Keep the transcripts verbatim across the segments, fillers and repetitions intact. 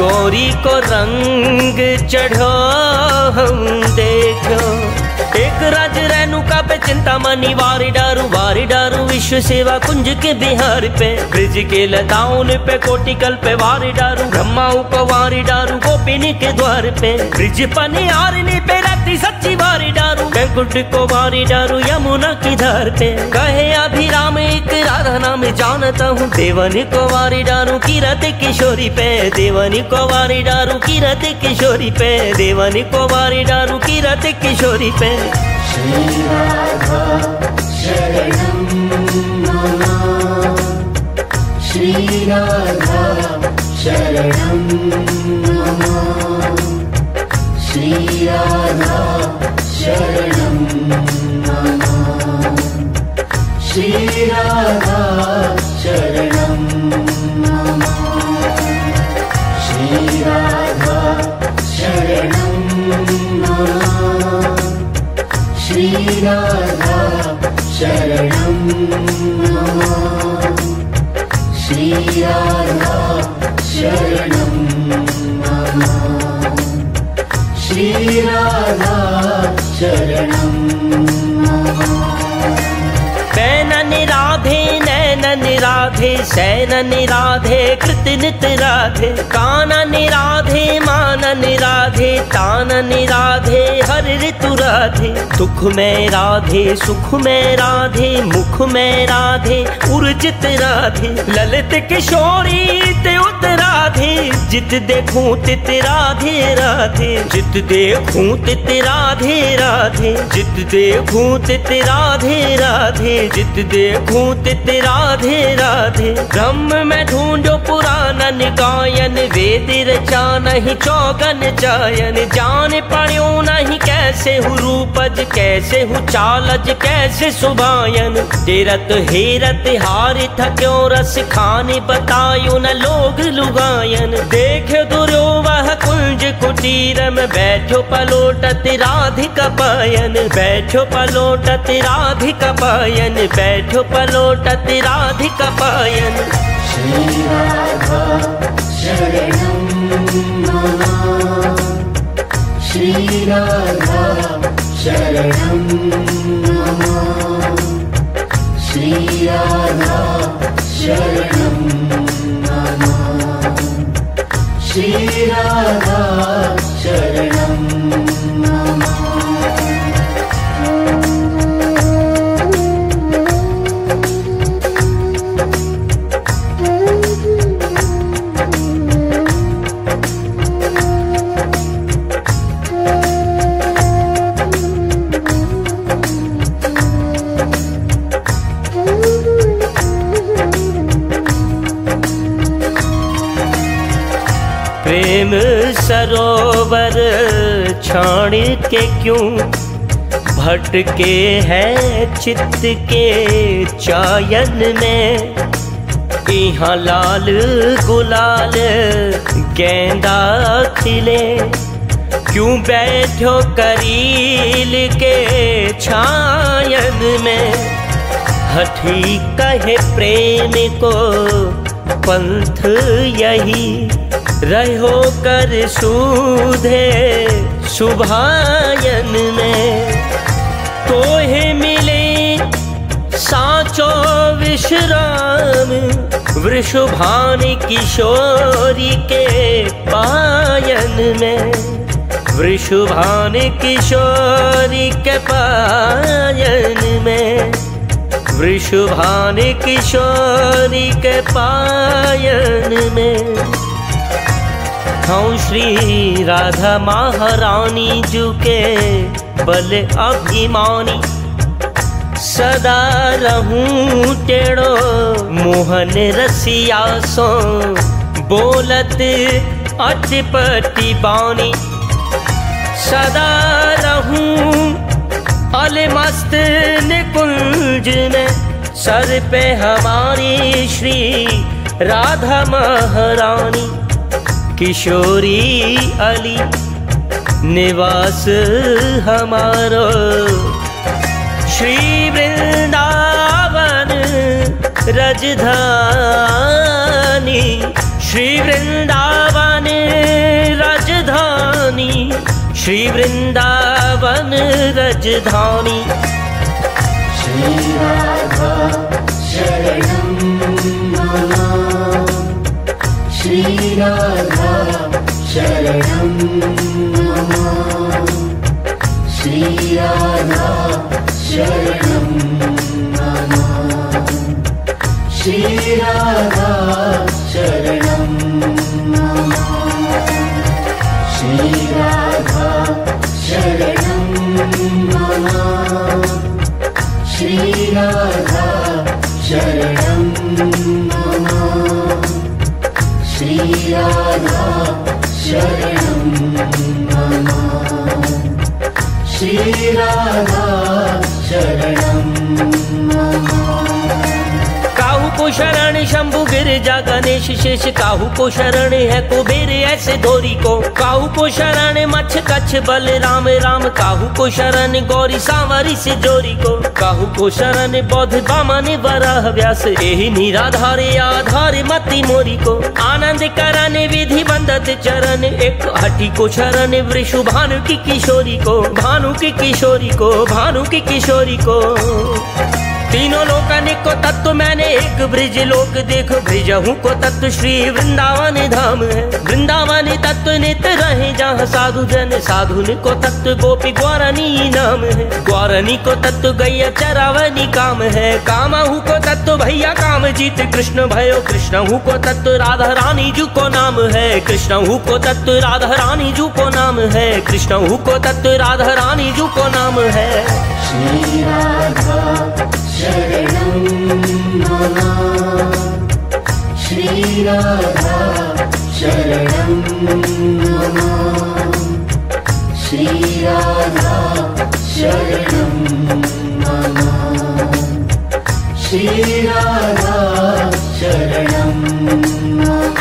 गोरी को रंग चढ़ो हम देखो। एक राज रेणुका पे चिंतामणि वारी डारू वारी डारू विश्व सेवा कुंज के बिहार पे ब्रिज के लताओं पे कोटिकल पे वारी डारू ब्रह्माओं को वारी डारू गोपिनी के द्वार पे ब्रिज पनी आरनी पे रखती सच्ची वारी डारू बैंकुट को वारी डारू यमुना की धार पे कहे अभिराम एक राधा नाम जानता हूँ देवनी को वारी डारू कीरत किशोरी पे देवनी को वारी डारू कीरत किशोरी पे देवनी को वारी डारू कीरत किशोरी पे। श्री राधा शरणं मम श्री राधा शरणं मम श्री राधा शरणं मम श्री राधा शरणं मम श्री राधा शरणं मम श्री राधा शरणं मम श्री राधा शरणं मम श्री राधा शरणं मम। नैनन राधे नैनन राधे सैनन राधे कृतनित राधे कानन राधे मानन राधे तानन राधे हर ऋतु राधे दुख में राधे सुख में राधे मुख में राधे उर्जित राधे ललित किशोरी ते उत राधे जित देखूं तित राधे राधे जित देखूं तित राधे राधे जित देखूं तित राधे राधे जित देखूं तित राधे राधे। ब्रह्म में ढूंढो पुराणन गायन वेद रचा नहीं चौगन जायन जान पड़ो नहीं कैसे हूँ रूपज कैसे हूँ चालज कैसे सुभायन तेरत हेरत हार था क्यों रस खाने बतायो न लोग लुगायन देखे दुर्यो वह कुंज कुटीर में बैठो पलोटत राधिका पायन बैठो पलोटत राधिका पायन बैठो पलोटत राधिका पायन। श्री राधा शरणं मम श्री राधा शरणं मम श्री राधा शरणं मम श्री राधा शरणं मम। प्रेम सरोवर छाण के क्यों भटके हैं चित्त के चायन में यहाँ लाल गुलाल गेंदा खिले क्यों बैठो करील के छायन में हठी कहे प्रेम को पंथ यही रहो कर सूधे सुभायन में तोहे मिले साचो विश्राम वृषभान किशोरी के पायन में वृषभान किशोरी के पायन में वृषभान किशोरी के पायन में। हूँ श्री राधा महारानी जू के बल अभिमानी सदा रहूं टेढ़ो मोहन रसिया सो बोलत अटपटी बानी सदा रहूं अल मस्त निकुंज में सर पे हमारी श्री राधा महारानी किशोरी अली निवास हमारो श्री वृंदावन रजधानी श्री वृंदावन राजधानी, श्री वृंदावन राजधानी। श्री राधा शरणं मम, श्री राधा शरणं मम, श्री राधा शरणं मम, श्री राधा शरणं मम, श्री राधा शरणं मम, श्री राधा शरणं मम, श्री राधा शरणं मम, श्री राधा शरणं मम। काहू को शरण शंभु गिरजा गणेश शेष, काहू को शरण है कुबेर ऐसे धोरी को, काहू को शरण मच्छ कच्छ बलराम राम, काहू को शरण गौरी सांवरी से जोरी को, काहू को शरण बौद्ध वामन वराह व्यास, यही निराधारे आधार मति मोरी को, आनंद करन विधि बंदत चरण, एक हठी को शरण वृषु भानु की किशोरी को, भानु की किशोरी को, भानु की किशोरी को। तीनों लोकन को तत्व मैंने एक ब्रिज लोक देखो, ब्रिजहूँ को तत्व श्री वृंदावन धाम है, वृंदावन तत्व नित रहे जहाँ साधु जन, साधु को तत्व गोपी ग्वारनी नाम है, ग्वारनी को तत्व गैया चरावनी काम है, कामाहू को तत्व भैया काम जीत कृष्ण भयो, कृष्णहू को तत्व राधा रानी जू को नाम है, कृष्णहू को तत्व राधा रानी जू को नाम है, कृष्णहू को तत्व राधा रानी जू को नाम है। श्री राधा शरणं मम, श्री राधा शरणं मम, श्री राधा शरणं मम, श्री राधा शरणं मम।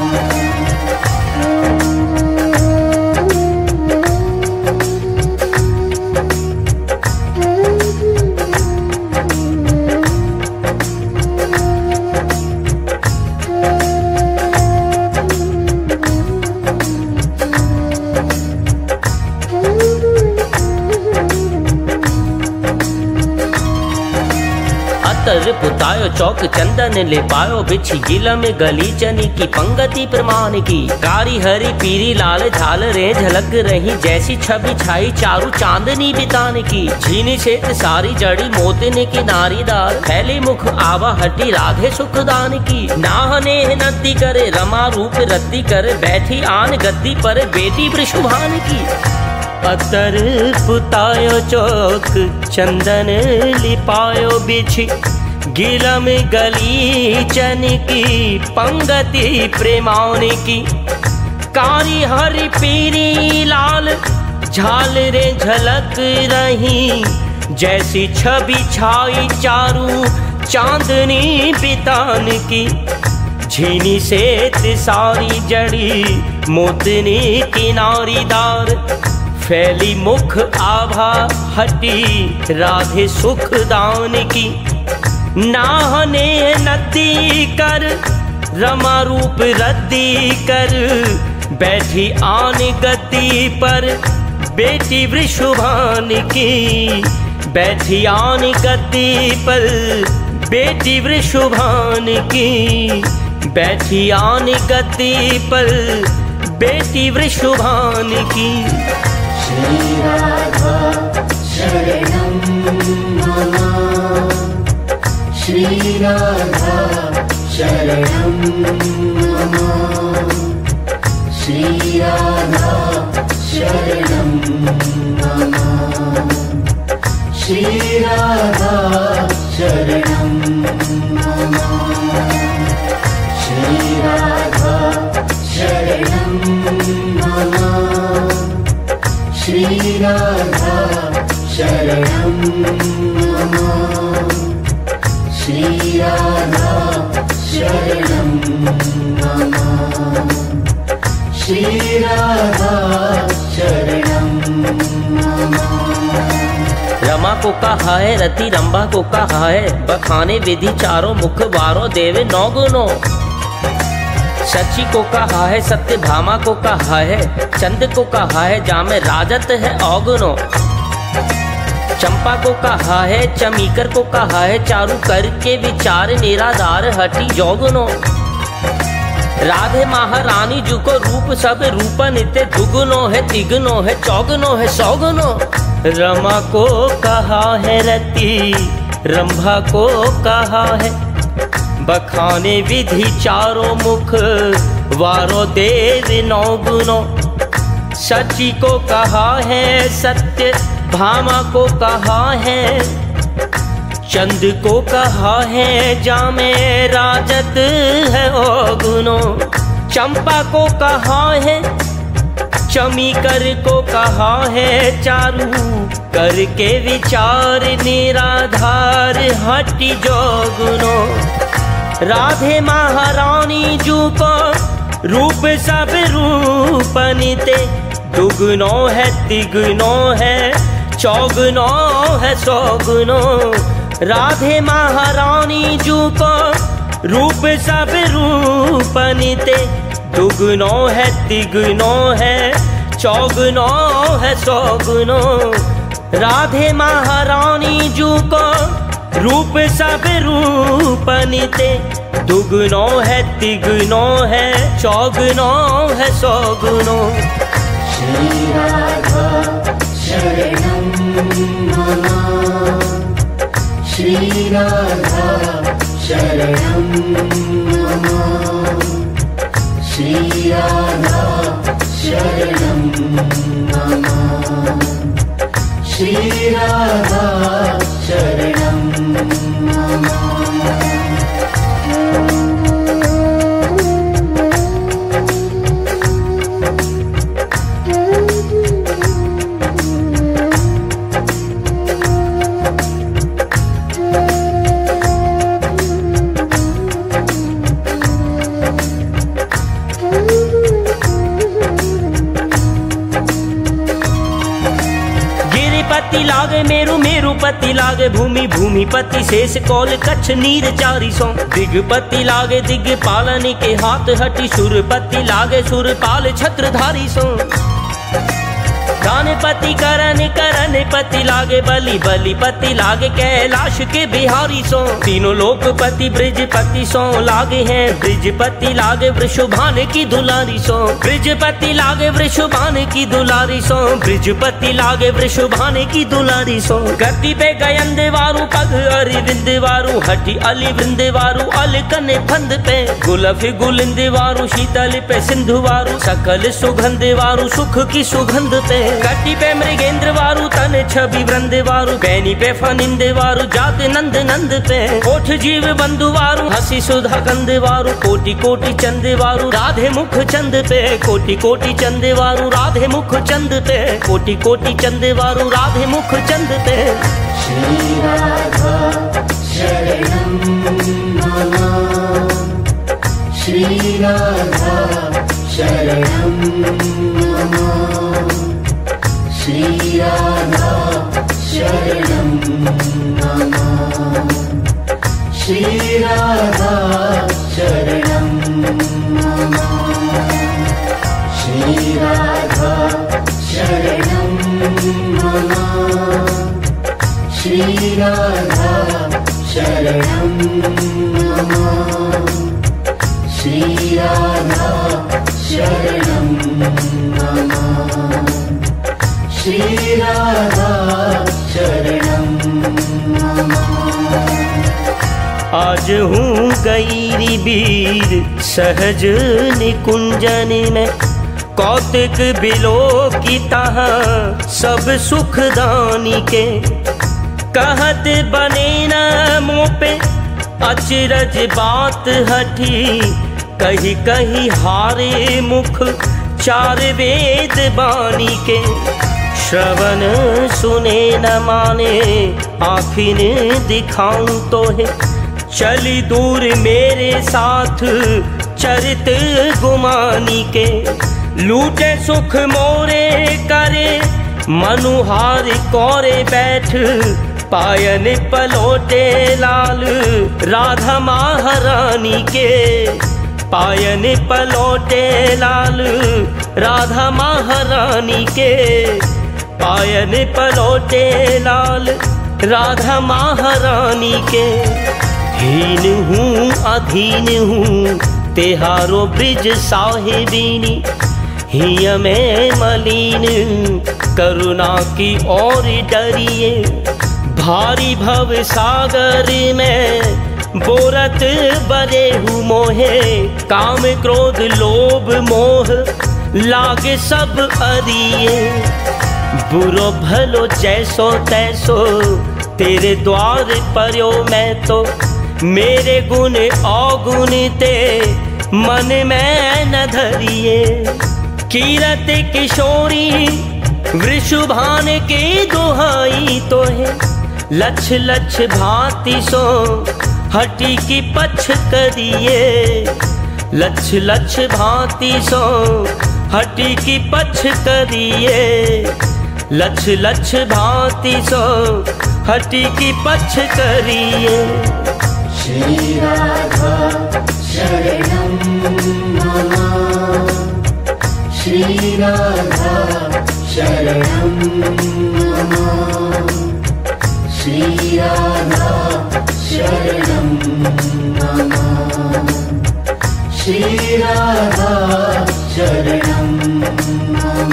पुतायो चौक चंदन ले पायो, बिछी गिला में गली चनी की पंगति प्रमाण की, कारी हरी पीरी लाल झालरे झलक रही, जैसी छवि छाई चारू चांदनी बितान की, झीनी छेत सारी जड़ी मोतने की नारीदार, फैली मुख आवा हटी राधे सुखदान की, नाहने नदी करे रमा रूप रद्दी करे, बैठी आन गद्दी पर बेटी वृषभान की। अतर पुतायो चौक चंदन लिपायो बिछी गिला में गली चन की, पंगति प्रेमान की, कारी हरी पीरी लाल झालरे झलक रही, जैसी छवि छाई चारू चांदनी बितान की, झीनी से सारी जड़ी मोतनी किनारीदार, फैली मुख आभा हटी राधे सुखदान की, नाहने नदी कर रमा रूप रद्दी कर, बैठी आन गद्दी पर बेटी वृषभान की, बैठी आन गद्दी पर बेटी वृषभान की, बैठी आन गद्दी पर बेटी वृषभान की। श्री राधा शरणं मम, श्री राधा शरणं मम, श्री राधा शरणं मम, श्री राधा शरणं मम, श्री राधा शरणं मम, श्री राधा शरणं मम, श्री राधा शरणं मम, श्री राधा शरणं मम। रमा को कहा है रति रंबा को कहा है, बखाने विधि चारों मुख बारो देवे नौ गुनो, शची को कहा है सत्य भामा को कहा है, चंद को कहा है जामे राजत है औगुनो, चंपा को कहा है चमीकर को कहा है चारु करके विचार निराधार हटी जोगुनो। राधे महारानी जी को रूप सब रूप नित्य दुगुनो है तिगुनो है चौगुनो है सौगुनो। रमा को कहा है रति, रंभा को कहा है बखाने विधि चारों मुख वारो देव नौ गुनो। सची को कहा है सत्य, भामा को कहा है, चंद को कहा है जामे राजत है ओ गुनो। चंपा को कहा है, चमीकर को कहा है चारू करके विचार निराधार हटि जो गुनो। राधे महारानी जू को रूप सब रूप निते दुगुनो है तिगुनो है चौगुनो है सौगुनो। राधे महारानी जू को रूप सब रूप निते दुगुनो है तिगुनो है चौगुनो है सौगुनो। राधे महारानी जू को रूप सब रूप निते दुगुनो है तिगुनो है चौगुनो है सौगुनो। श्री राधा शरणं मम, श्री राधा शरणं मम, श्री राधा शरणं मम, श्री राधा शरणं मम। गिरिपति लागे मेरु मेरुपति लागे भूमि भूमिपति शेष कौल कच्छ नीर चारी सौ। दिगपति लागे दिग्पालन के हाथ हटी सुरपति लागे सुरपाल छत्रधारी सो। दानपति करण करण पति लागे बलि बलिपति लागे कैलाश के बिहारी सो। तीनों लोकपति ब्रिजपति सो लागे हैं ब्रिजपति लागे वृषभान की दुलारी सो। ब्रिजपति लागे वृषभान की दुलारी सो, ब्रिजपति लागे वृषभान की दुलारी सो। गति पे गयंद वारु पग अरिविंद वारु हटी अली वृंद वारु अल कने फंद पे। गुलफ गुलिंद वारु शीतल पे सिंधु वारु सकल सुगंध वारु सुख की सुगंध पे। कटी पे मृगेंद्र वारु तन छवि वृंद वारु बैनी पे फनिंद वारु जात नंद नंद पे। कोठ जीव बंधु वारु हसी सुधा गंध वारु कोटि कोटि चंद वारु राधे मुख चंद पे। कोटि कोटि चंद वारु राधे मुख चंद पे, कोटि कोटि चंद वारु राधे मुख चंद पे। श्री राधा शरणं मम, श्री राधा शरणं मम, श्री राधा शरणं मम, श्री राधा शरणं मम, श्री राधा शरणं मम, श्री राधा शरणं मम, श्री राधा शरणं मम, श्री राधा शरणं मम। आज हूँ गईरी बीर सहज निकुंजन में कौतिक बिलो की तह सब सुखदानी के। कहत बने न मुँह पे अचरज बात हठी, कहीं कहीं हारे मुख चार वेद बानी के। श्रवण सुने न माने आखिन दिखाऊं तो है, चली दूर मेरे साथ चरित गुमानी के। लूटे सुख मोरे करे मनुहार कोरे बैठ, पायन पलोटे लाल राधा महारानी के। पायन पलौटे लाल राधा महारानी के, पायन पलौटे लाल राधा महारानी के। हीन हूँ अधीन हूँ तेहारो ब्रिज साहिबिनी, हिय में मलिन करुणा की ओर डरिए। भारी भव सागर में बोरत बरे हूँ मोहे, काम क्रोध लोभ मोह लागे सब अरिए। बुरो भलो जैसो तैसो तेरे द्वार पर्यो मैं तो, मेरे गुण अवगुण ते मन में न धरिए। कीरत किशोरी वृषभान के दुहाई तो है, लछ लछ भांति सो हटी की पछ करिए। लछ लछ भांति सो हटी की पछ करिए, लछ लछ भांति सो हटी की पछ करिए। श्री राधा शरणं मम, श्री राधा शरणं मम, श्री राधा शरणं मम, श्री राधा शरणं मम।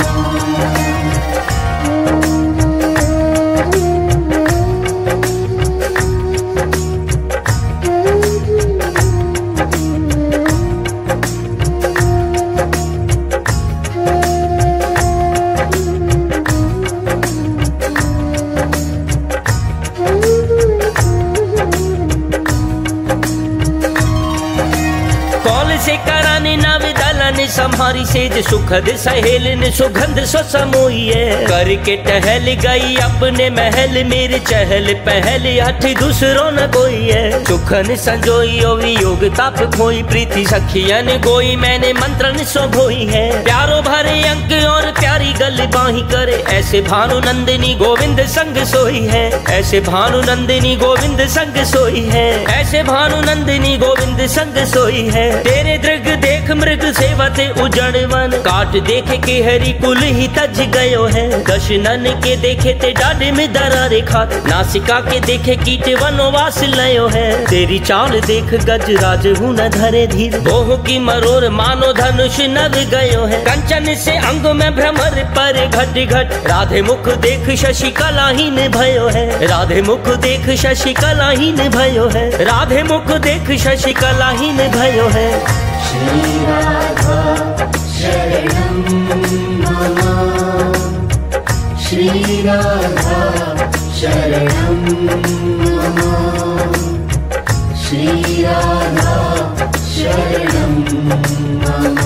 से कराने नव दलन संहारी सेज सुखद सहेलन सुगंध सो समोइए। करके टहल गई अपने महल मेरे चहल पहल हठ दूसरो न कोई है। सुखन संजोई वियोग ताप खोई प्रीति सखियन गोई मैंने मंत्रन सो भोई है। प्यारो भरे अंक और प्यारी गल बाही करे, ऐसे भानु नंदिनी गोविंद संग सोई है। ऐसे भानु नंदिनी गोविंद संग सोई है, ऐसे भानु नंदिनी गोविंद संग सोई है। तेरे दृग देख मृग सेवते उजड़वन, काट देखे के हरि कुल ही तज गयो है। दशनन के देखे ते डाढ़ में दरारे खात, नासिका के देखे कीट वनवास लयो है। तेरी चाल देख गजराज हूँ न धरे धीर, मोह की मरोर मानो धनुष नव गयो है। कंचन से अंग में भ्रमर पर घट घट, राधे मुख देख शशि कलाहीन भयो है। राधे मुख देख शशि कलाहीन भयो है, राधे मुख देख शशि कलाहीन भयो है। श्री राधा शरणं मम, श्री राधा शरणं मम, श्री राधा शरणं मम,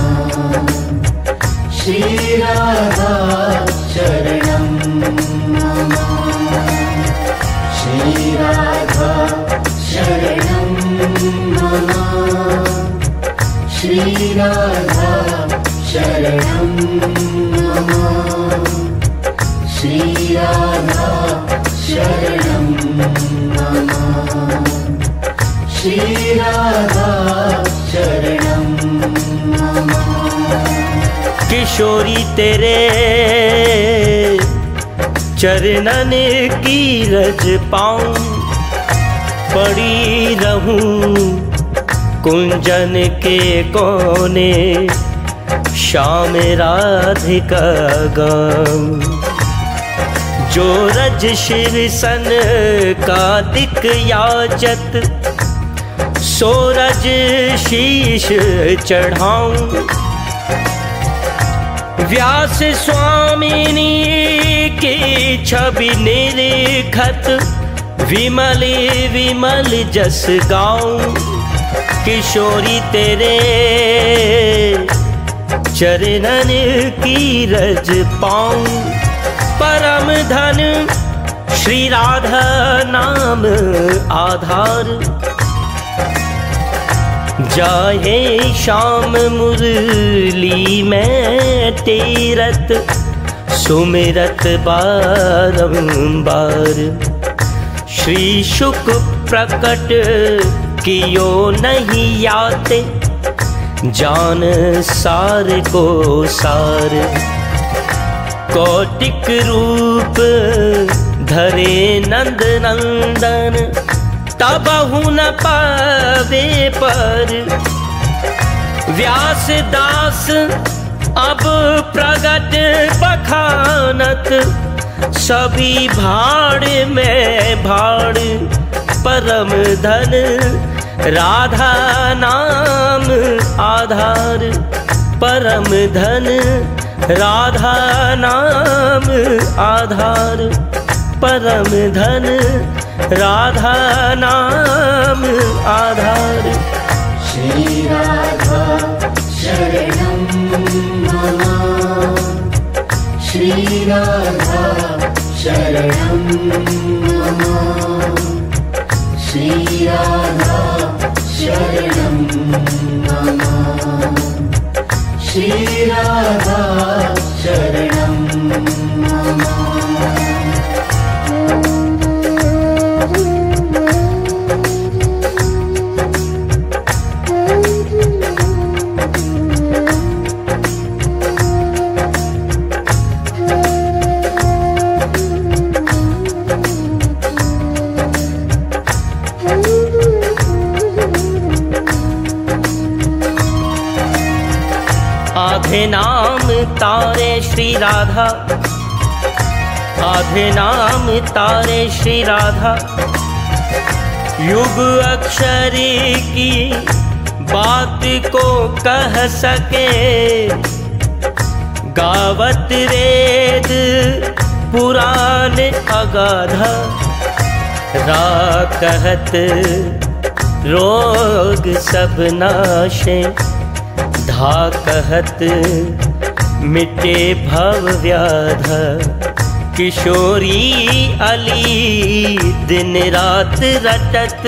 श्री राधा शरणं मम, श्री राधा शरणं मम, श्री राधा शरणं मम, श्री राधा शरणं मम, श्री राधा शरणं मम। किशोरी तेरे चरणन की रज पाऊं, पड़ी रहूं कुंजन के कोने, श्याम राधिका गाऊं। जो रज शिर सन का दिक याचत, सो रज शीश चढ़ाऊं। व्यास स्वामिनी की छवि निरखत, विमल विमल जस गाऊं। किशोरी तेरे चरणन की रज पाऊं, परम धन श्री राधा नाम आधार। जाहे श्याम मुरली में तेरत, सुमिरत बारंबार। श्री शुक प्रकट कियो नहीं याते, जान सार को सार, कौटिक रूप धरे नंद नंदन, तबहु न पावे पर। व्यास दास अब प्रगट बखानत, सभी भाड़ में भाड़ परम धन, राधा नाम आधार परम धन, राधा नाम आधार परम धन, राधा नाम आधार। श्री राधा शरणं मम, श्री राधा शरणं मम, श्री राधा शरणं मम, श्री राधा शरणं मम। आधे नाम तारे श्री राधा, आधे नाम तारे श्री राधा, युग अक्षर की बात को कह सके, गावत वेद पुराण अगाधा, रा कहत रोग सब नाशे, धा कहत मिटे भव व्याध। किशोरी अली दिन रात रटत,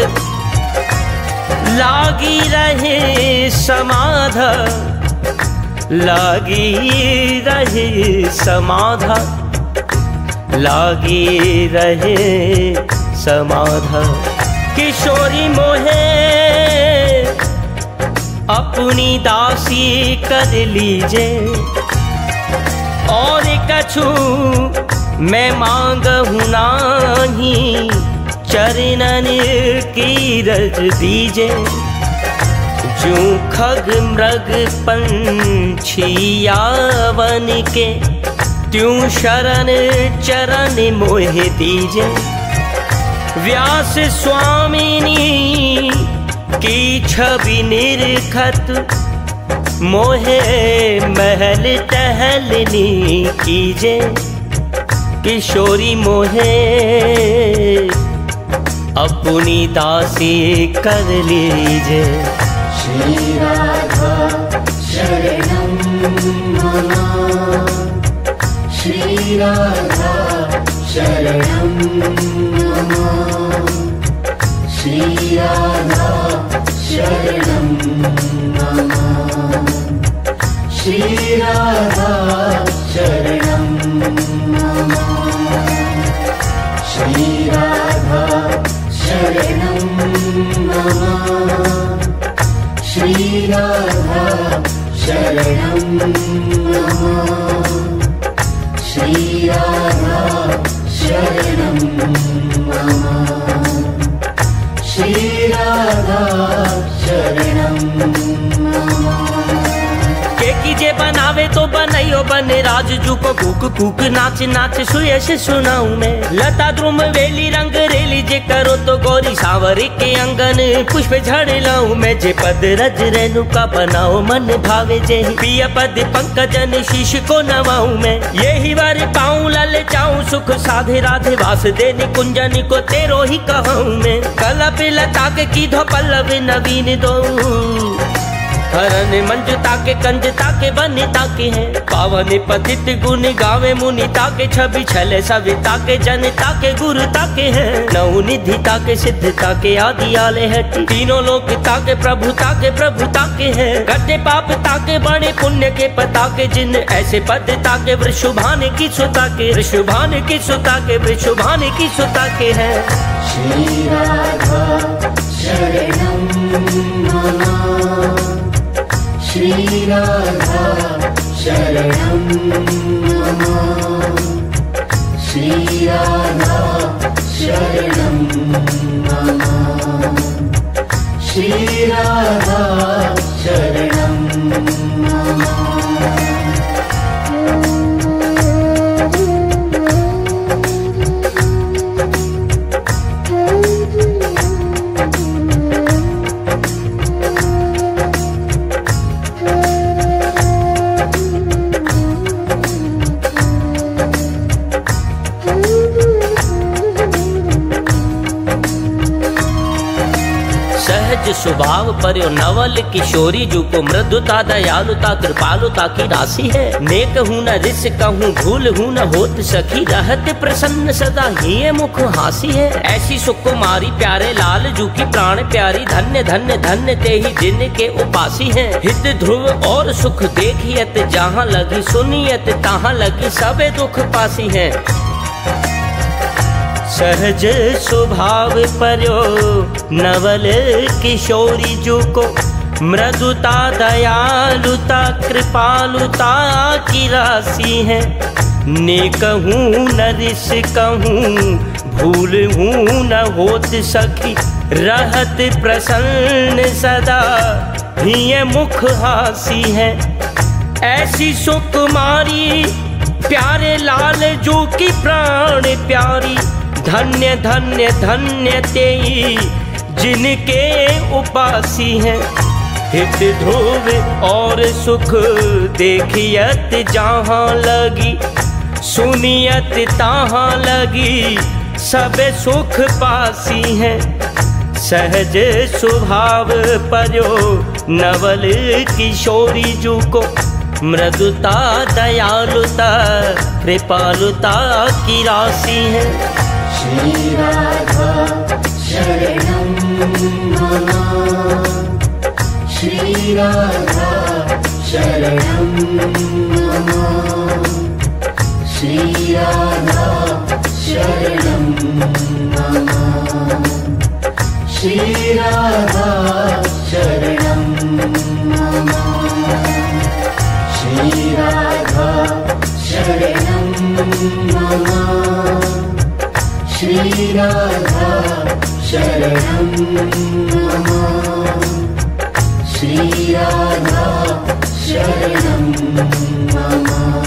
लागी रहे समाधा, लागी रहे समाधा, लागी रहे समाधा। किशोरी मोहे अपनी दासी कर लीजे, और कछु मैं मांगहूँ नाही, चरणन की रज दीजे। जू खग मृग पंछी यावन के, त्यों शरण चरण मोहे दीजे। व्यास स्वामिनी की छवि निरखत, मोहे महल टहलनी कीजे। किशोरी मोहे अपनी दासी कर लीजे। श्री राधा शरणं मम, श्री राधा शरणं मम, श्री राधा शरणं मम, श्री राधा शरणं मम, श्री राधा शरणं मम, श्री राधा शरणं मम, श्री राधा शरणं मम, श्री राधा शरणं मम। के कीजे बनावे तो बनैयो बने, राजजू को कूक कूक नाच नाच सुयश सुनाऊं मैं। लता द्रुम वेली रंग रेली जे करो तो गौरी सावरी के अंगन पुष्प झड़ लाऊं मैं। जे पद रज रेणुका बनाओ मन भावे, जे पिया पद पंकजन शीश को नवाऊं मैं। यही बार पाऊं लल जाऊं सुख साधे, राधे वास देनी कुंजन को तेरो ही कहूं मैं। कलप लता के की धो पल्लव नवीन दो, हरन मंजुता के कंजता के बनिता के हैं। पावन पतित गुण गावे मुनिता के, छवि छले सविता के जनता के गुरुता के हैं। नौ निधिता के सिद्धता के आदि आले हटी, तीनों लोकता के प्रभुता के प्रभुता के हैं। कटे पापता के बड़े पुण्य के पता के, जिन ऐसे पदता के वृषभान की सुता के, वृषभान की सुता के, वृषभान की सुता के हैं। श्री राधा शरणं मम, राधा शरणं मम श्री राधा शरणं मम श्री राधा शरणं मम स्वभाव पर्यो नवल किशोरी जू को मृदुता दयालुता कृपालुता की राशि है। नेक हूँ न रिस कहूँ भूल हूँ न होत सखी रहत प्रसन्न सदा ही मुख हासी है। ऐसी सुकुमारी प्यारे लाल जू की प्राण प्यारी धन्य धन्य धन्य ते ही जिन के उपासी है। हित ध्रुव और सुख देखियत जहाँ लगी सुनियत तहाँ लगी सबे दुख पासी है। सहज स्वभाव पर्यो नवल किशोरी जू को मृदुता दयालुता कृपालुता की राशि है। नेक हूँ न रिस कहूँ भूल हूँ न होत सखी रहत प्रसन्न सदा ही मुख हासी है। ऐसी सुकुमारी प्यारे लाल जू की प्राण प्यारी धन्य धन्य धन्य तेई जिनके उपासी हैं। हित ध्रुव और सुख देखियत जहाँ लगी सुनियत तहाँ लगी सब सुख पासी हैं। सहज स्वभाव पर्यो नवल किशोरी जू को मृदुता दयालुता कृपालुता की राशि है। श्री राधा शरणं मम श्री राधा शरणं मम श्री राधा शरणं मम श्री राधा शरणं मम श्री राधा शरणं मम श्री राधा शरणं मम श्री राधा शरणं मम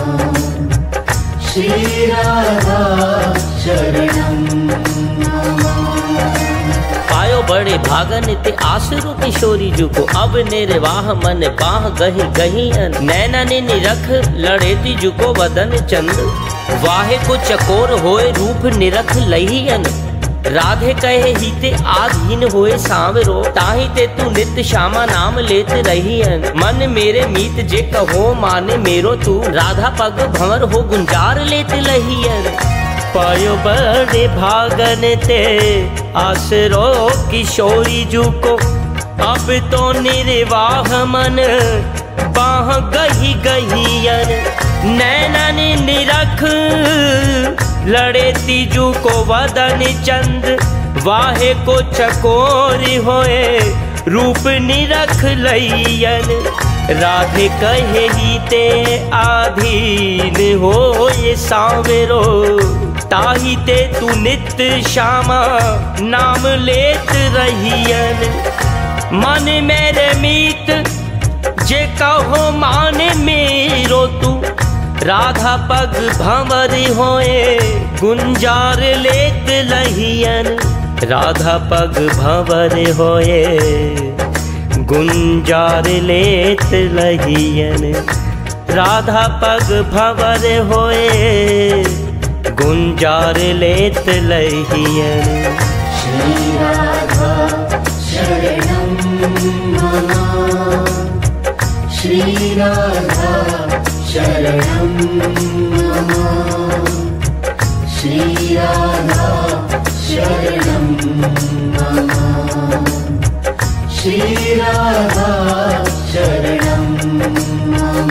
श्री राधा शरणं मम। पायो बड़े भागन ते आसुरु किशोरी जू को अब निर्वाह मन बाह गही गही नैना ने निरख लड़ेती जू को वदन चंद वाहे को चकोर होए रूप निरख लहीअन। राधे कहे ही ते आधीन होए सांवरो ताही ते तू नित श्यामा नाम लेत रहीअन। मन मेरे मीत जे कहो माने मेरो तू राधा पग भंवर हो गुंजार लेत लहीअन। पायो बड़े भागन ते आसरो किशोरी जू को अब तो निर्वाह मन बाह गही गहीअन। नैना ने निरख लड़े तीजू को वदन चंद वाहे को चकोरी होए रूप निरख लईयन। राधे कहे ही ते आधीन हो ये सांवरो ताही ते तू नित श्यामा नाम लेत रहीयन। मन मेरे मीत जे कहो माने मेरो तू राधा पग भंवर होए गुंजार लेत लहीअन। राधा पग भंवर होए गुंजार लेत लहीअन। राधा पग भंवर होए गुंजार लेत लहीअन। श्री राधा शरणं मम श्री राधा शरणं मम श्री राधा शरणं मम श्री राधा शरणं मम।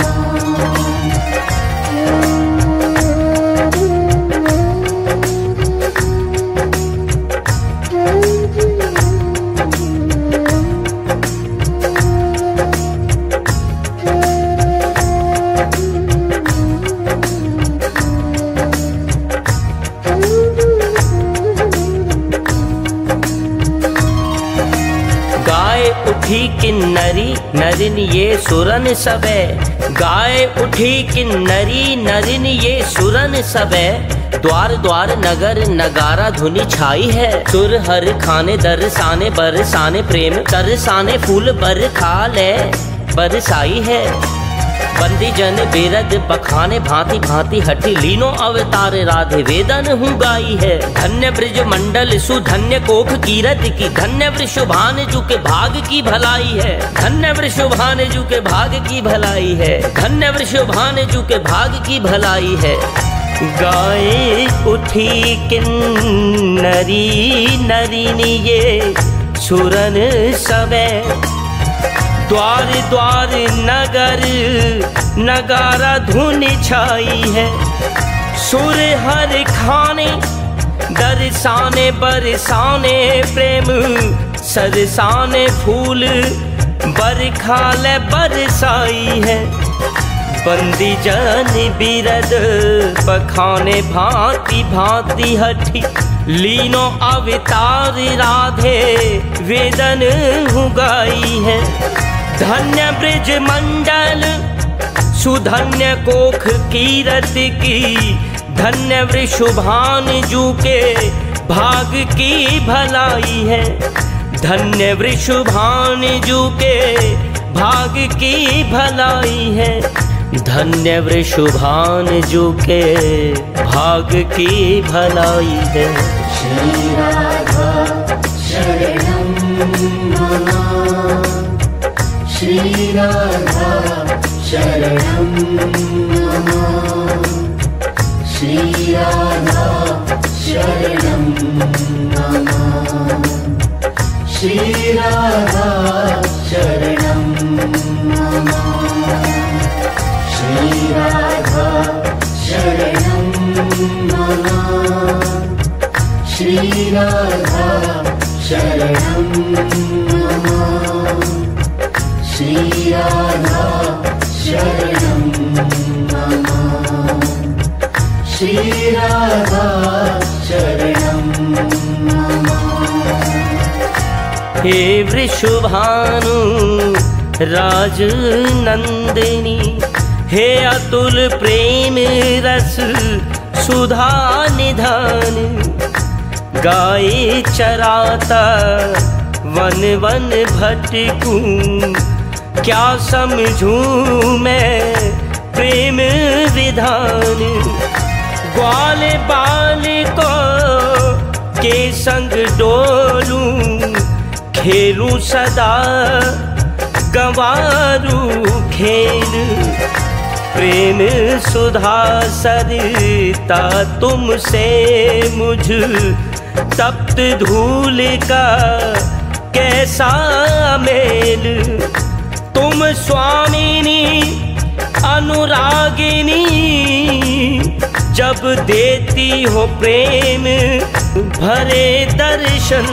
गाय उठी किन्नरी नरिन ये सुरन सबे, गाय उठी किन्नरी नरिन ये सुरन सबे, द्वार द्वार नगर नगारा धुनी छाई है। सुर हर खाने दरसाने बरसाने प्रेम तरसाने फूल बर खाले बरसाई है। बंदी जन बेरद बखाने भांति भांति हठी लीनो अवतार राधे वेदन हूँ गाई है। धन्य ब्रज मंडल सुधन्य कोख कीरत की, धन्य वृषभान जू के भाग की भलाई है। धन्य वृषभान जू के भाग की भलाई है, धन्य वृषभान जू के भाग की भलाई है। गाय उठी किन्नरी नरिनी ये सुरन सबे, द्वार द्वार नगर नगारा धुन छाई है। सुर हर खाने दरसाने बरसाने प्रेम सरसाने फूल बरखाल बरसाई है। बंदी जन बिरद बखाने भांति भांति हठी लीनो अवतार राधे वेदन हूँ गाई है। धन्य ब्रज मंडल सुधन्य कोख कीरत की, धन्य वृषभान जू के भाग की भलाई है। धन्य वृषभान जू के भाग की भलाई है, धन्य वृषभान जू के भाग की भलाई है। श्री राधा शरणं मम, श्री राधा शरणं मम, श्री राधा शरणं मम, श्री राधा शरणं मम, श्री राधा शरणं मम, श्री राधा शरणं मम, श्री राधा शरणं मम, श्री राधा शरणं मम। हे वृषभानु राज नंदिनी, हे अतुल प्रेम रस सुधा निधान, गाय चराता वन वन भटकूं, क्या समझूं मैं प्रेम विधान। ग्वाल बाल को के संग डोलूं, खेलूं सदा गंवारू खेल, प्रेम सुधा सरिता तुमसे मुझ तप्त धूल का कैसा मेल। तुम स्वामिनी अनुरागिनी, जब देती हो प्रेम भरे दर्शन,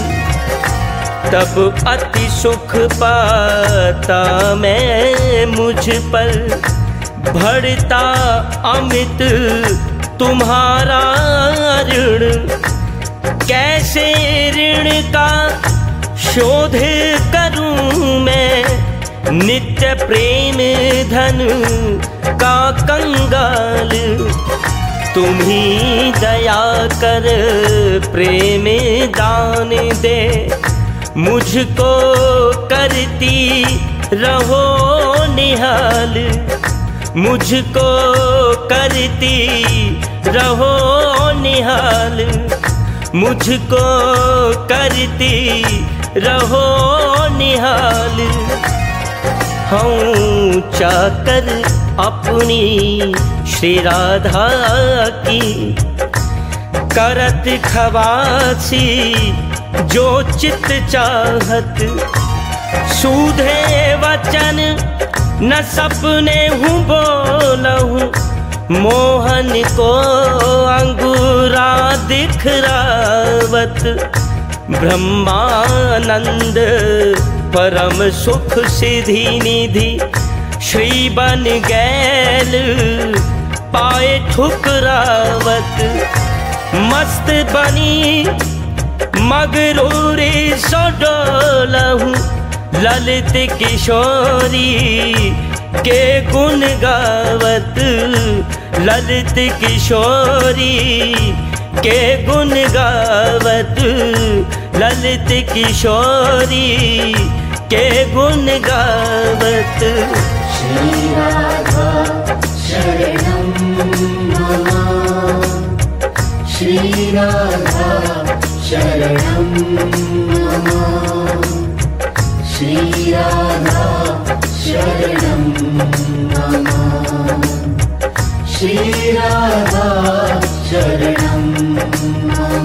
तब अति सुख पाता मैं मुझ पर, बढ़ता अमित तुम्हारा ऋण। कैसे ऋण का शोध करूं मैं, नित्य प्रेम धन का कंगाल। तुम ही दया कर प्रेम दान दे, मुझको करती रहो निहाल, मुझको करती रहो निहाल, मुझको करती रहो निहाल। हूँ चाकर अपनी श्री राधा की, करत खवासी जो चित चाहत। सूधे वचन न सपने हूँ बोलहूँ, मोहन को अंगूरा दिखरावत। ब्रह्मानंद परम सुख सिद्धि निधि, श्री बन गैल पाए ठुकरावत। मस्त बनी मगरूरी सो डोलहूँ, ललित किशोरी के गुण गावत, ललित किशोरी के गुण गावत, ललित किशोरी के गुण गावत। श्री राधा शरणं मम, श्री राधा शरणं मम, श्री राधा शरणं मम, श्री राधा शरणं मम।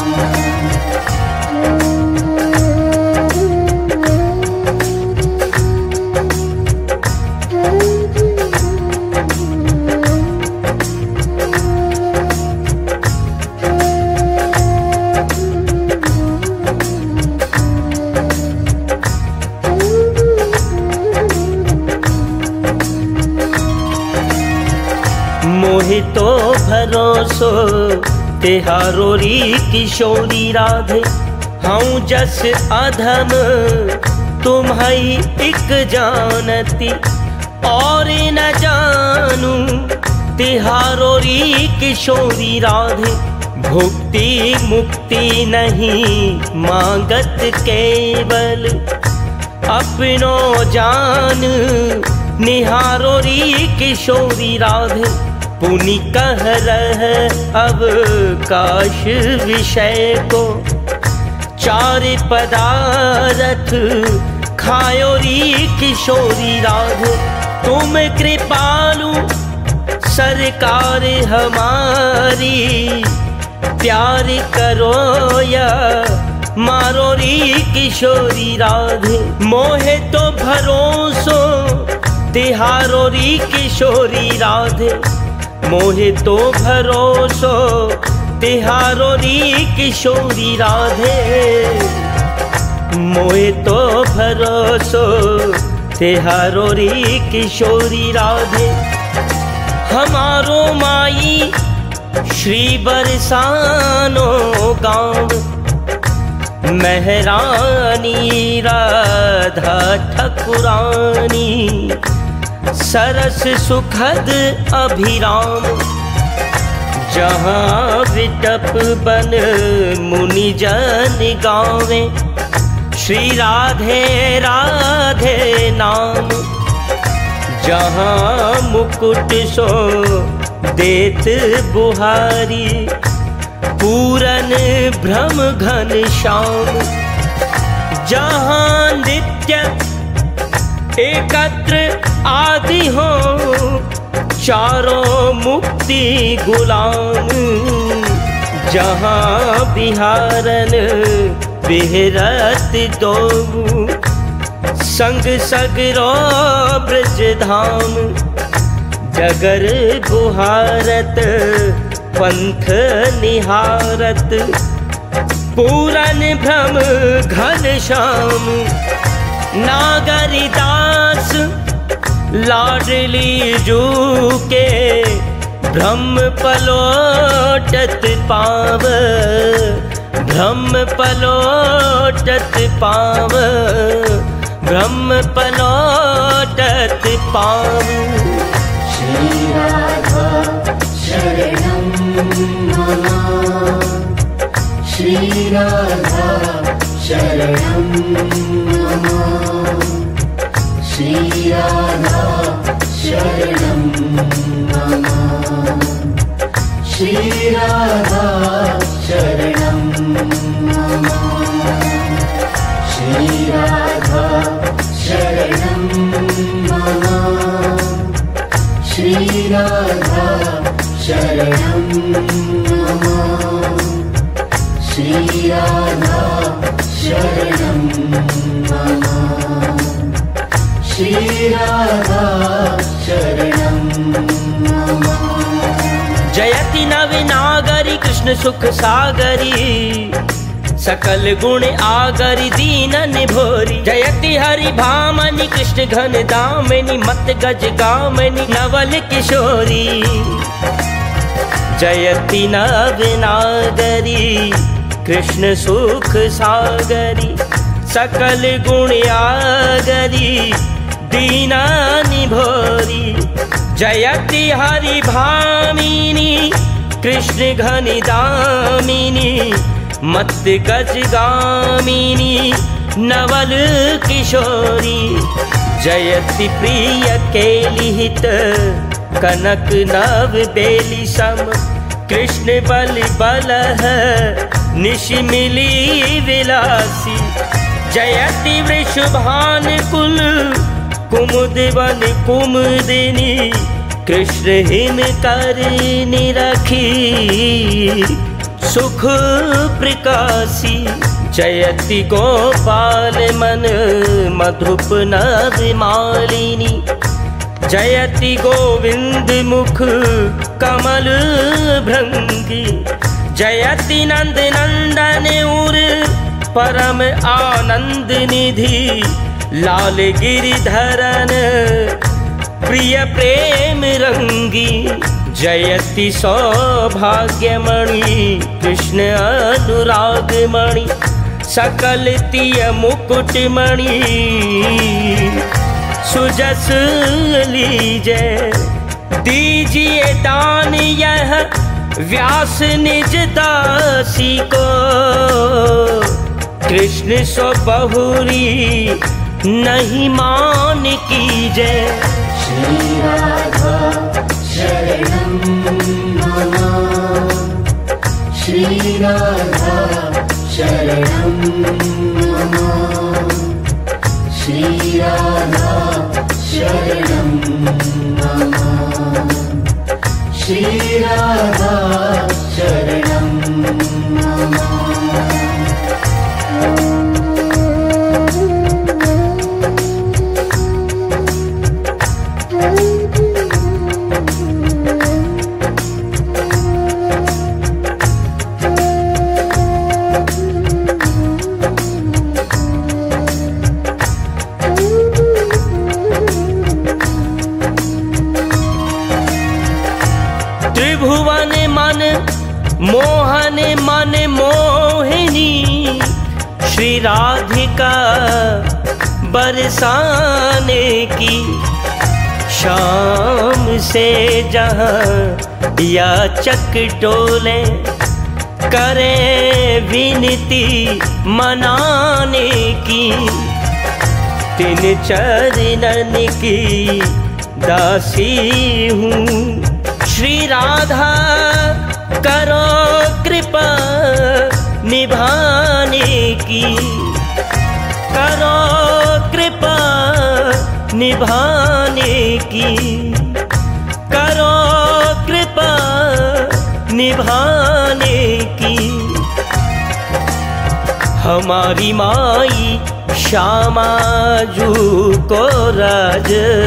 मोहितो भरोसो तिहारो री किशोरी राधे, हूँ जस अधम तुम्हारी एक जानती, और न जानू तिहारो री किशोरी राधे। भुक्ति मुक्ति नहीं मांगत केवल, अपनो जान निहारो री किशोरी राधे। पुनि कह रह अब काश विषय को, चार पदार्थ खायो री किशोरी राधे। तुम कृपालु सरकार हमारी, प्यार करो या मारो री किशोरी राधे। मोहे तो भरोसो तिहारो री किशोरी राधे, मोहे तो भरोसो तिहारो री किशोरी राधे। मोहे तो भरोसो तिहारो री किशोरी राधे। हमारो माई श्री बरसानो गाँव, मेहरानी राधा ठकुरानी, सरस सुखद अभिराम। जहाँ विटप बन मुनि जन गावे, श्री राधे राधे नाम। जहाँ मुकुट सो देत बुहारी, पूरन भ्रम घन श्याम। जहाँ नित्य एकत्र आदि हो, चारों मुक्ति गुलाम। जहाँ बिहारन बिहरत दो, संग सगरो ब्रज धाम। जगर गुहारत पंथ निहारत, पूरन भ्रम घन श्याम। नागरिदास लाडली जू के, ब्रह्म पलोटत पाव, ब्रह्म पलोटत पाव, ब्रह्म पलोटत पाव। श्री राधा शरणं मम, श्री राधा शरणं मम, श्री राधा शरणं मम, श्री राधा शरणं मम, श्री राधा शरणं मम, श्री राधा शरणं मम, श्री राधा शरणं मम, श्री राधा शरणं मम। जयति नवनागरी कृष्ण सुख सागरी, सकल गुण आगरी दीनन भोरी। जयति हरि भामनि कृष्ण घन दामिनी, मत गज गामिनी नवल किशोरी। जयति नवनागरी कृष्ण सुख सागरी, सकल गुण आगरी दीना निभोरी। जयति हरि भामिनी कृष्ण घनि दामिनी मत गज गामिनी नवल किशोरी। जयति प्रिय केलिहित कनक नव बेली सम कृष्ण बल बलह निश मिली विलासी। जयति वृषभान कुल कुमुद वन कुमुदिनी कृष्ण हिम कर निरखी सुख प्रकाशी। जयति गोपाल मन मधुप नव मालिनी जयति गोविंद मुख कमल भृंगी। जयति नंद नंदन उर परम आनंद निधि लाल गिरिधरन प्रिय प्रेम रंगी। जयति सौभाग्यमणि कृष्ण अनुरागमणि सकल तिय मुकुटमणि सुजस लीजय। दीजिए दान यह व्यास निज दासी को कृष्ण सो बहुरी नहीं मान कीजय। श्री राधा शरणं मम श्री राधा शरणं मम श्री राधा शरणं मम श्री राधा शरणं मम। त्रिभुवन मन मोहन मन मोहिनी श्री राधिका बरसाने की। शाम से जहाँ याचक टोले करें विनती मनाने की। तिन चरणन की दासी हूँ श्री राधा करो कृपा निभाने की। करो कृपा निभाने की। करो कृपा निभाने की। हमारी माई श्यामा जू को राज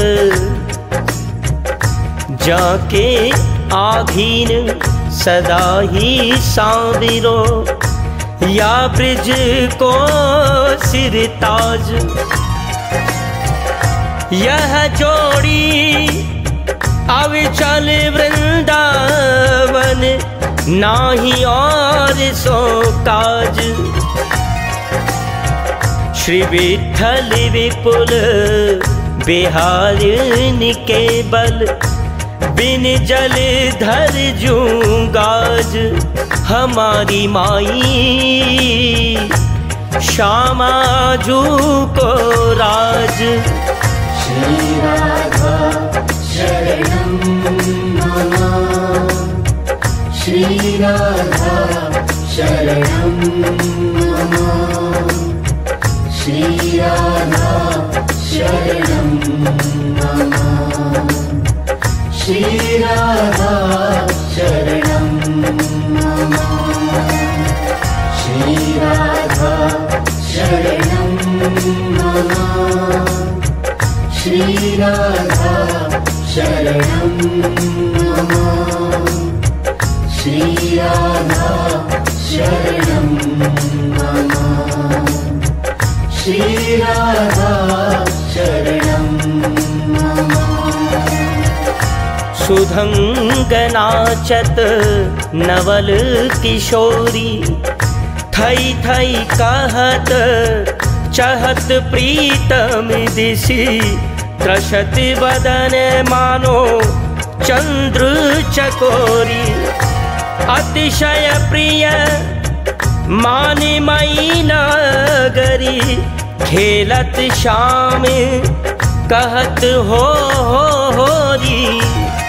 जाके आधीन सदा ही सांवरो या ब्रिज को सिर ताज। यह जोड़ी अविचल वृंदावन नाही और सो काज। श्री विठल विपुल बिहारिन के बल बिन जल धर जूंगाज। हमारी माई श्यामा जू को राज। श्री राधा शरणं मम श्री राधा शरणं मम श्री राधा शरणं मम श्री राधा शरणं मम श्री राधा शरणं मम श्री राधा शरणं मम श्री राधा शरणं मम श्री राधा शरणं मम। सुधंगनाचत नवल किशोरी थई थई कहत चहत प्रीतम दिशि त्रसत बदन मानो चंद्र चकोरी। अतिशय प्रिय मानिमयी नगरी खेलत श्याम कहत हो होरी।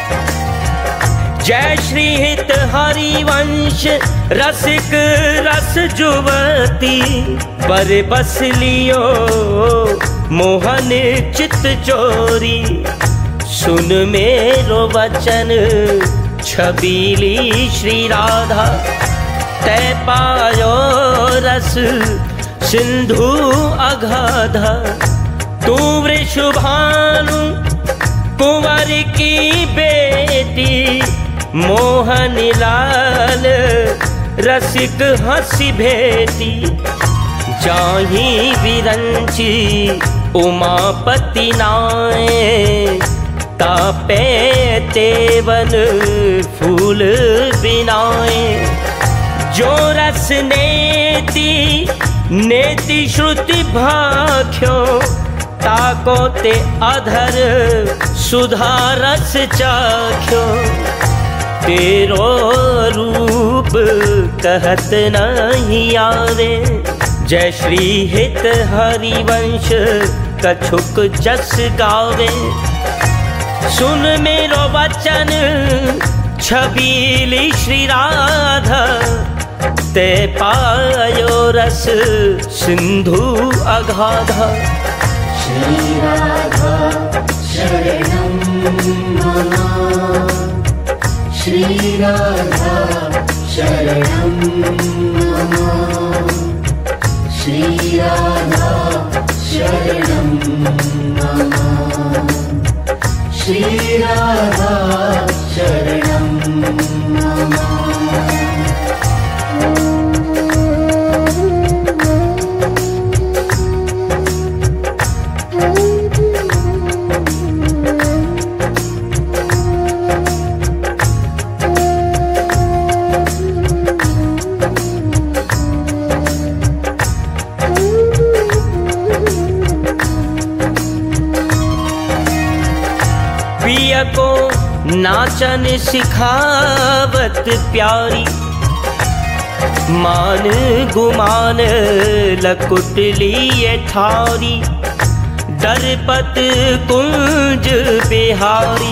जय श्री हित हरिवंश रसिक रस जुवती पर बस लियो मोहन चित चोरी। सुन मेरो वचन छबीली श्री राधा तै पायो रस सिंधु अगाधा। तू वृषभानु कुंवर की बेटी मोहन लाल रसिक हंसी भेटी। जाही विरंची उमापति नाए तापे तेवन फूल बिनाए। जो रस नेति नेति श्रुति भाख्यो ताको ते अधर सुधा रस चाख्यो। तेरो रूप कहत नहीं आवे जय श्री हित हरिवंश कछुक जस गावे। सुन मेरो वचन छबीली श्री राधा ते पायो रस सिंधु अगाधा। श्री राधा शरणं मम। श्री राधा शरणं मम। श्री राधा शरणं मम। श्री राधा शरणं मम। को नाचन सिखावत प्यारी। मान गुमान लकुट लिए ठारी। दरपत कुंज बिहारी।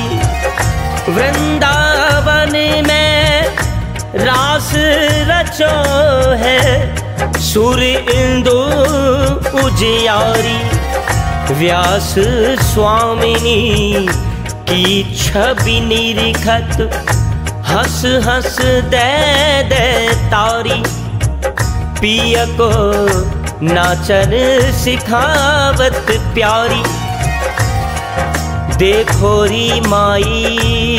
वृंदावन में रास रचो है सुर इंदु उजियारी। व्यास स्वामिनी की छवि निरिखत हंस हंस दे दे तारी। पिय को नाचन सिखावत प्यारी। देखो री माई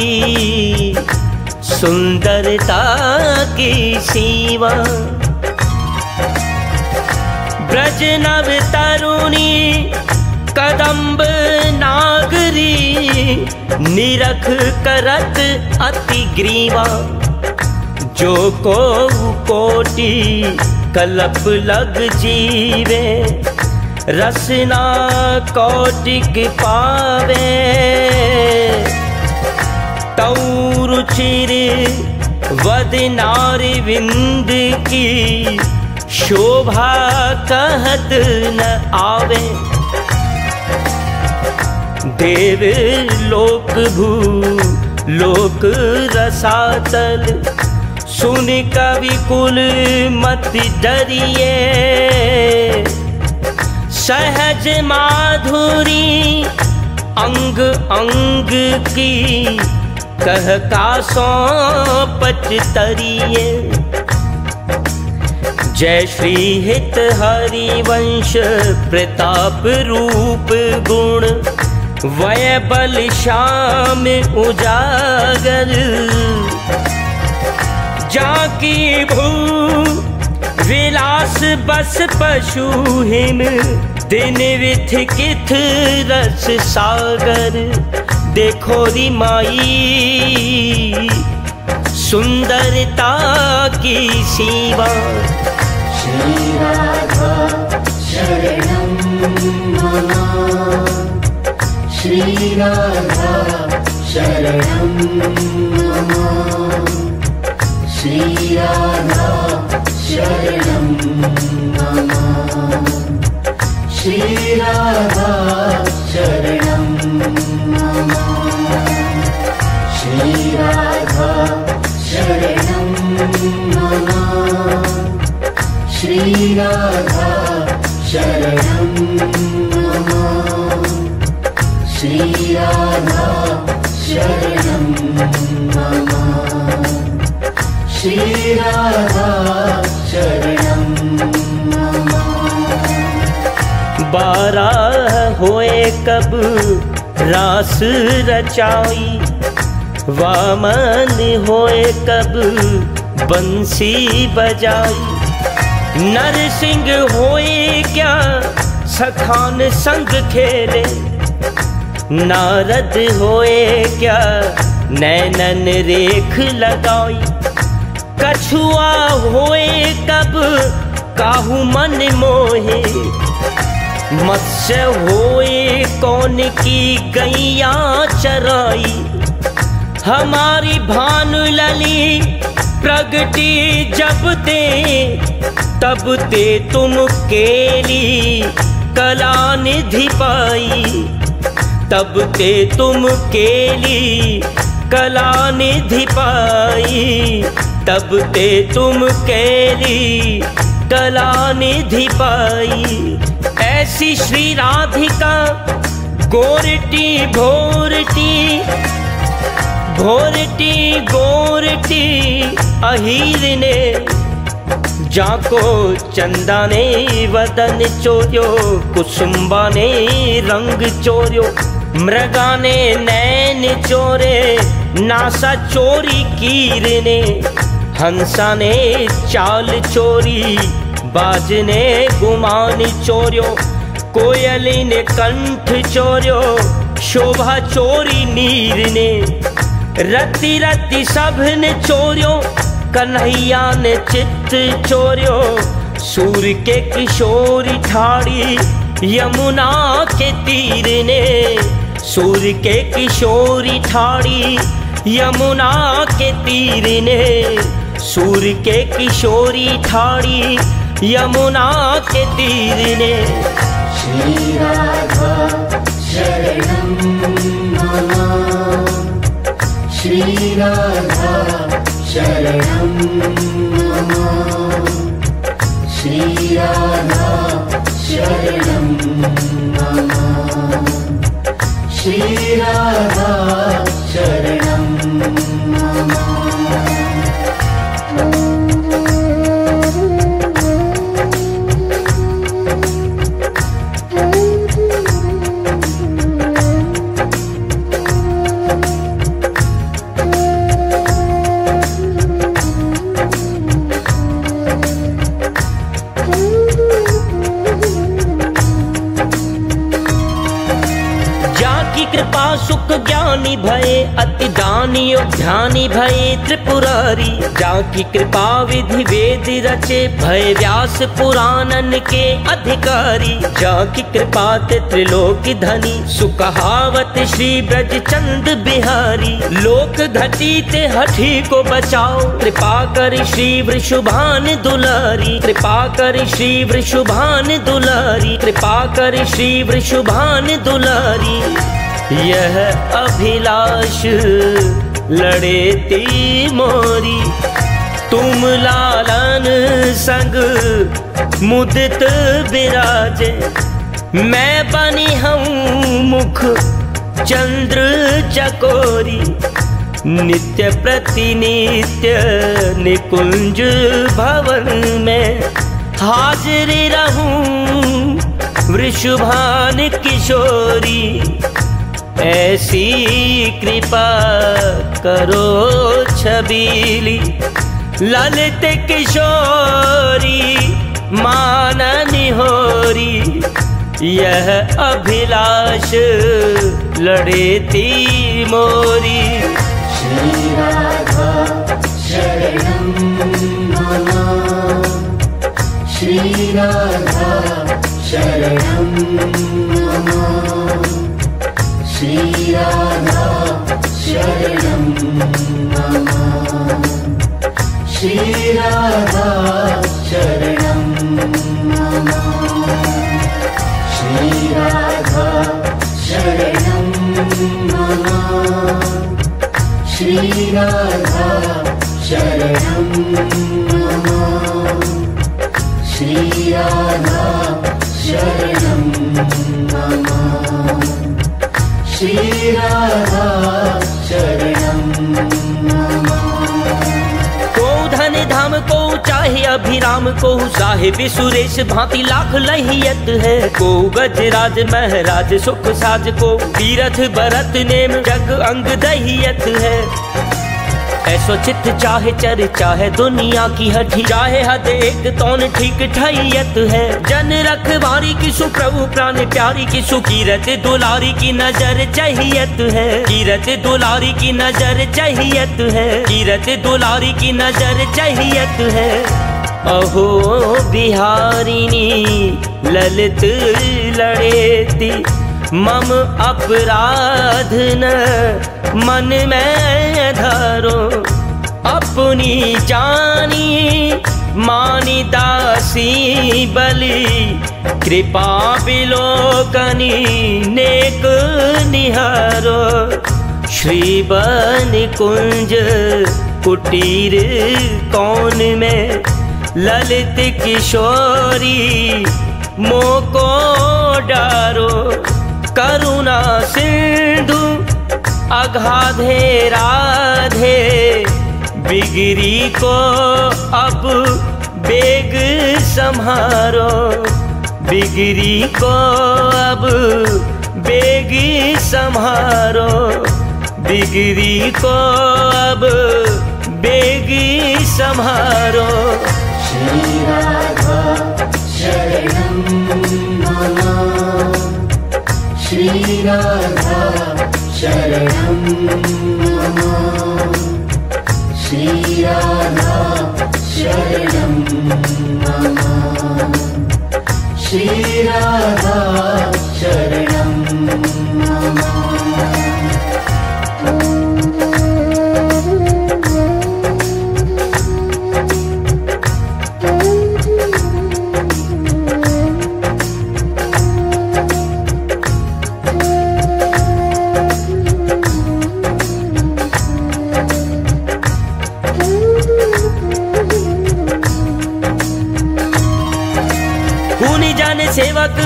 सुंदरता की सीमा। ब्रज नव तरुणी कदम्ब नागरी। निरख करत अति ग्रीवा। जो को कोटि कलप लग जीवे। रसना कौटिक पावे। तौ रुचिर वदनार विंद की शोभा कहत न आवे। देव लोक भू लोक रसातल। सुन कवि कुल मत डरिए। सहज माधुरी अंग अंग की कह का सौंपत तरिए। जय श्री हित हरिवंश प्रताप रूप गुण। वय बल श्याम उजागर। जाकी भू विलास बस पशु हिम। दिन विथ किथ रस सागर। देखो री माई सुंदरता की सीमा। श्री राधा शरणं मम श्रीराधा शरणं मम श्रीराधा शरणं मम श्रीराधा शरणं मम श्रीराधा शरणं मम श्रीराधा शरणं मम श्रीराधा शरणं मम श्रीराधा शरणं मम। बारह होए कब रास रचाई, वामन होए कब बंसी बजाई। नरसिंह होए क्या सखान संग खेले, नारद होए क्या नैनन रेख लगाई। कछुआ होए कब काहू मन मोहे, मत्स्य होए कौन की गैया चराई। हमारी भानु लली प्रगति जब ते, तब ते तुम केली कला निधि पाई। तब ते तुम केली कला निधि पाई। तब ते तुम केली कला निधि पाई। ऐसी श्री राधिका गोरटी भोरटी, भोरटी गोरटी अहीर ने, जाको चंदा ने वदन चोर्यो, कुसुम्बा ने रंग चोर्यो। मृगा ने नैन चोरे, नासा चोरी कीर ने। हंसा ने चाल चोरी, बाज ने गुमान चोर्यो। कोयली ने कंठ चोर्यो, शोभा चोरी नीर ने। रति रति सब ने चोर्यो, कन्हैया ने चित्त चोर्यो। सूर के किशोरी ठाड़ी, यमुना के तीर ने। सूर के किशोरी ठाड़ी, यमुना के तीर ने। सूर के किशोरी ठाड़ी, यमुना के तीर ने। श्रीराधा शरणं मम श्रीराधा शरणं मम श्रीराधा शरणं मम श्रीराधा शरणं मम। कृपा सुख ज्ञानी भये, अति दानी ध्यानी भये त्रिपुरारी। जाकी कृपा विधि वेद रचे, भय व्यास पुराणन के अधिकारी। जाकी कृपा ते त्रिलोकी धनी, सुकहावत श्री ब्रज चंद बिहारी। लोक घटी ते हठी को बचाओ, कृपा कर श्री वृषभान दुलारी। कृपा कर श्री वृषभान दुलारी। कृपा कर श्री वृषभान दुलारी। यह अभिलाष लड़ेती मोरी, तुम लालन संग मुदित विराजे। मैं बनी हूँ मुख चंद्र चकोरी, नित्य प्रतिनित्य निकुंज भवन में हाजिर रहूं वृषभान किशोरी। ऐसी कृपा करो छबीली, ललित किशोरी माननी होरी। यह अभिलाष लड़ेती मोरी। श्रीराधा शरणं मम श्रीराधा शरणं मम श्री राधा शरणं मम श्री राधा शरणं मम श्री राधा शरणं मम श्री राधा शरणं मम श्री राधा शरणं मम श्री राधा शरणं मम। को धन धाम को चाहे अभिराम को साहिब सुरेश भांति लाख लहियत है। को गजराज महराज सुख साज को तीरथ भरत नेम जग अंग दहियत है। ऐसो चित चाहे चर चाहे दुनिया की हठी चाहे हद एक तौन ठीक ठहियत है। जन रखवारी की सु प्रभु प्राण प्यारी की सु कीरत दुलारी की नजर चाहियत है। कीरत दुलारी की नजर चाहियत है। कीरत दुलारी की नजर चाहियत है। अहो बिहारिणी ललित लड़ेती मम अपराध न मन में धरो। अपनी जानी मानी दासी बलि कृपा बिलोकनी नेक निहारो। श्री बन कुंज कुटीर कौन में ललित किशोरी मोको डारो। करुणा सिंधु अगाधे राधे बिगड़ी को अब बेग संहारो। बिगड़ी को अब बेग संहारो। बिगड़ी को अब बेग संहारो। श्री राधा शरणं मम श्री राधा शरणं मम श्री राधा शरणं मम श्री राधा शरणं मम। सेवक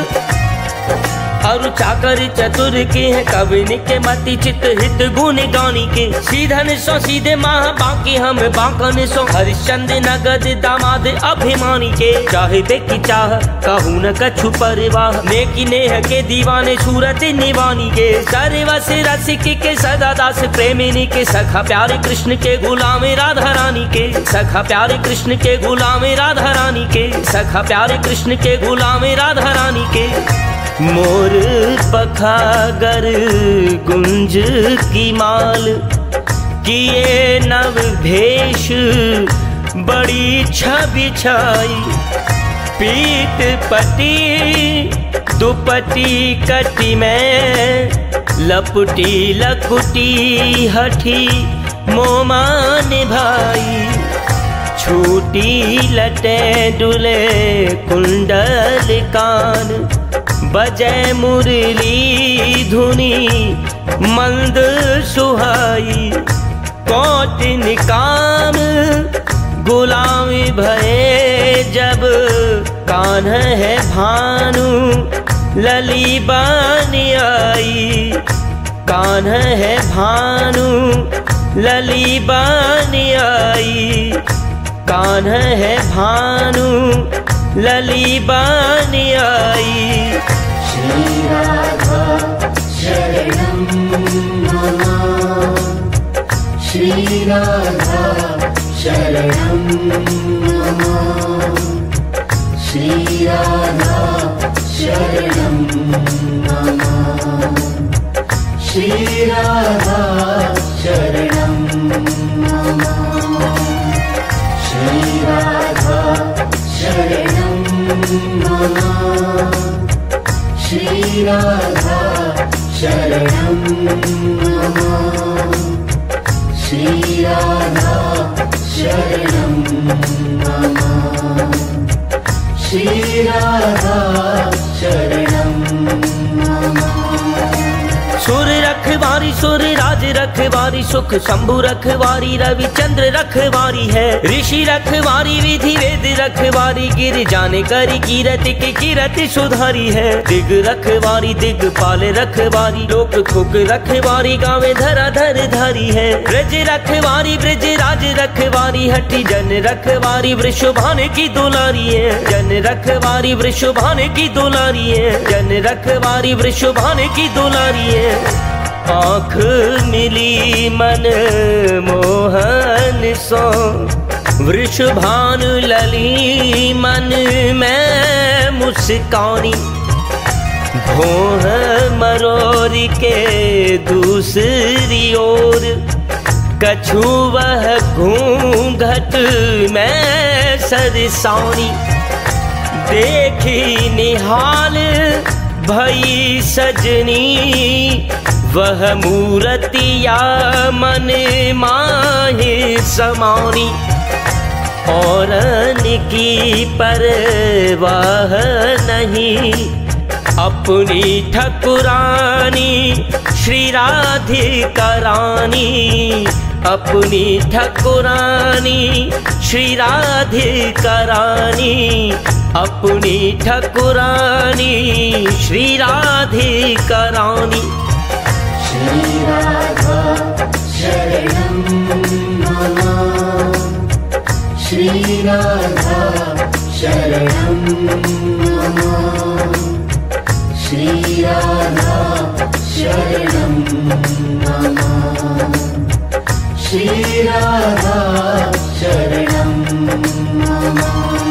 और चाकर चतुर के हैं कवि के मति चित हित गुण गानी के। सीधन सो सीधे माह बाकी हम बांकन सो हरिश्चंद्र नगद दामाद अभिमानी के। चाहे बेकी चाह कहूँ न कछु परवाह नेकी नेह के दीवाने सूरत निवानी के। सर्वस रसिक के सदा दास प्रेमिनी के सखा प्यारे कृष्ण के गुलाम राधा रानी के। सखा प्यारे कृष्ण के गुलाम राधा रानी के। सखा प्यारे कृष्ण के गुलाम राधा रानी के। मोर पखागर गुंज की माल किए नव भेष बड़ी छवि छाई। पीत पटी दुपटी कटी में लपटी लकुटी हठी मोमान भाई। छूटी लटे डुले कुंडल कान बजय मुरली धुनी मंद सुहाई। कौटिन काम गुलामी भये जब कान है भानु लली बानी आई। कान है भानु लली बानी आई। कान है भानु लली बानी आई। श्री राधा शरणं मम श्री राधा शरणं मम श्री राधा शरणं मम श्री राधा शरणं मम श्री राधा शरणं मम। राधा शरणं मम श्री राधा शरणं मम श्री राधा शरणं मम सुर रखवारी सुर राज रखवारी सुख शंभु रखवारी रविचंद्र रखवारी है ऋषि रखवारी विधि वेद रखवारी गिर जाने करी कीरत की कीरत सुधारी है दिग रखवारी दिगपाल रखवारी लोक खुक रखवारी गावे धरा धर धारी है ब्रज रखवारी ब्रज राज रखवारी हठी जन रखवारी वृषभान की दुलारी है जन रखवारी वृषभान की दुलारी है जन रखवारी वृषभान की दुलारी है आँख मिली मन मोहन सो वृषभानु लली मन में मुस्कानी भोह मरोरी के दूसरी ओर कछु वह घूंघट में सरसानी देखी निहाल भई सजनी वह मूर्तिया मन माहे समानी औरन की परवाह नहीं अपनी ठकुरानी श्री राधिका रानी अपनी ठकुरानी श्री राधिका रानी अपनी ठकुरानी श्री राधिका रानी श्री राधा शरणं मम श्री राधा शरणं मम श्री राधा शरणं मम श्री राधा शरणं मम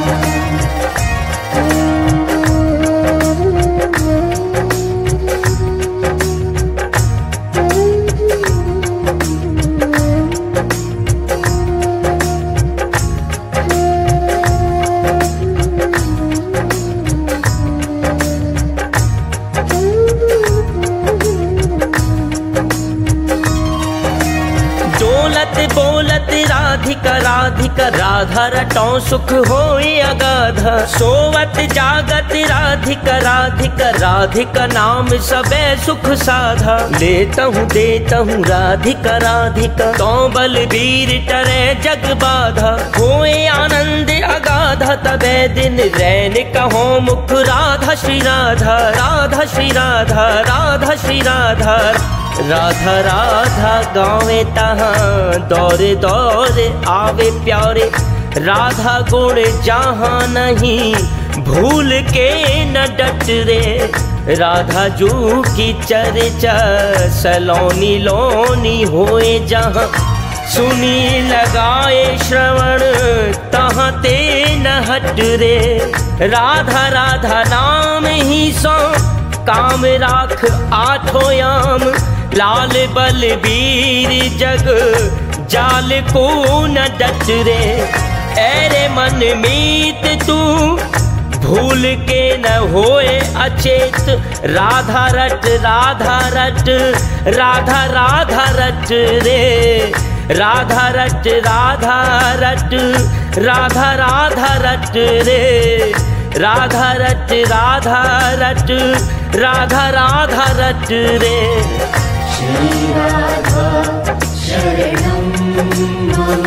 राधिका राधिका राधा रटो सुख होए अगाध सोवत जागत राधिका राधिका राधिका नाम सबे सुख साधा लेता हूँ देता हूँ राधिका राधिका तो बलबीर टरे जग बाधा होए आनंद अगाधा तबे दिन रैन कहो मुख राधा श्री राधा राधा श्री राधा राधा श्री राधा राधा राधा गावे तहाँ दौर दौर आवे प्यारे राधा गुण जहाँ नहीं भूल के न डट रे राधा जू की चर्चा सलोनी लोनी होए जहाँ सुनी लगाए श्रवण तहाँ ते न हट रे राधा राधा नाम ही सो काम राख आठो याम लाल बलबीर जग जाल को न डट रे ऐरे मन मीत तू भूल के न होए अचेत राधा रट राधा रट राधा राधा रट रे राधा रट राधा रट राधा राधा रट रे राधा रट राधा रट राधा राधा रट रे श्री राधा शरणं मम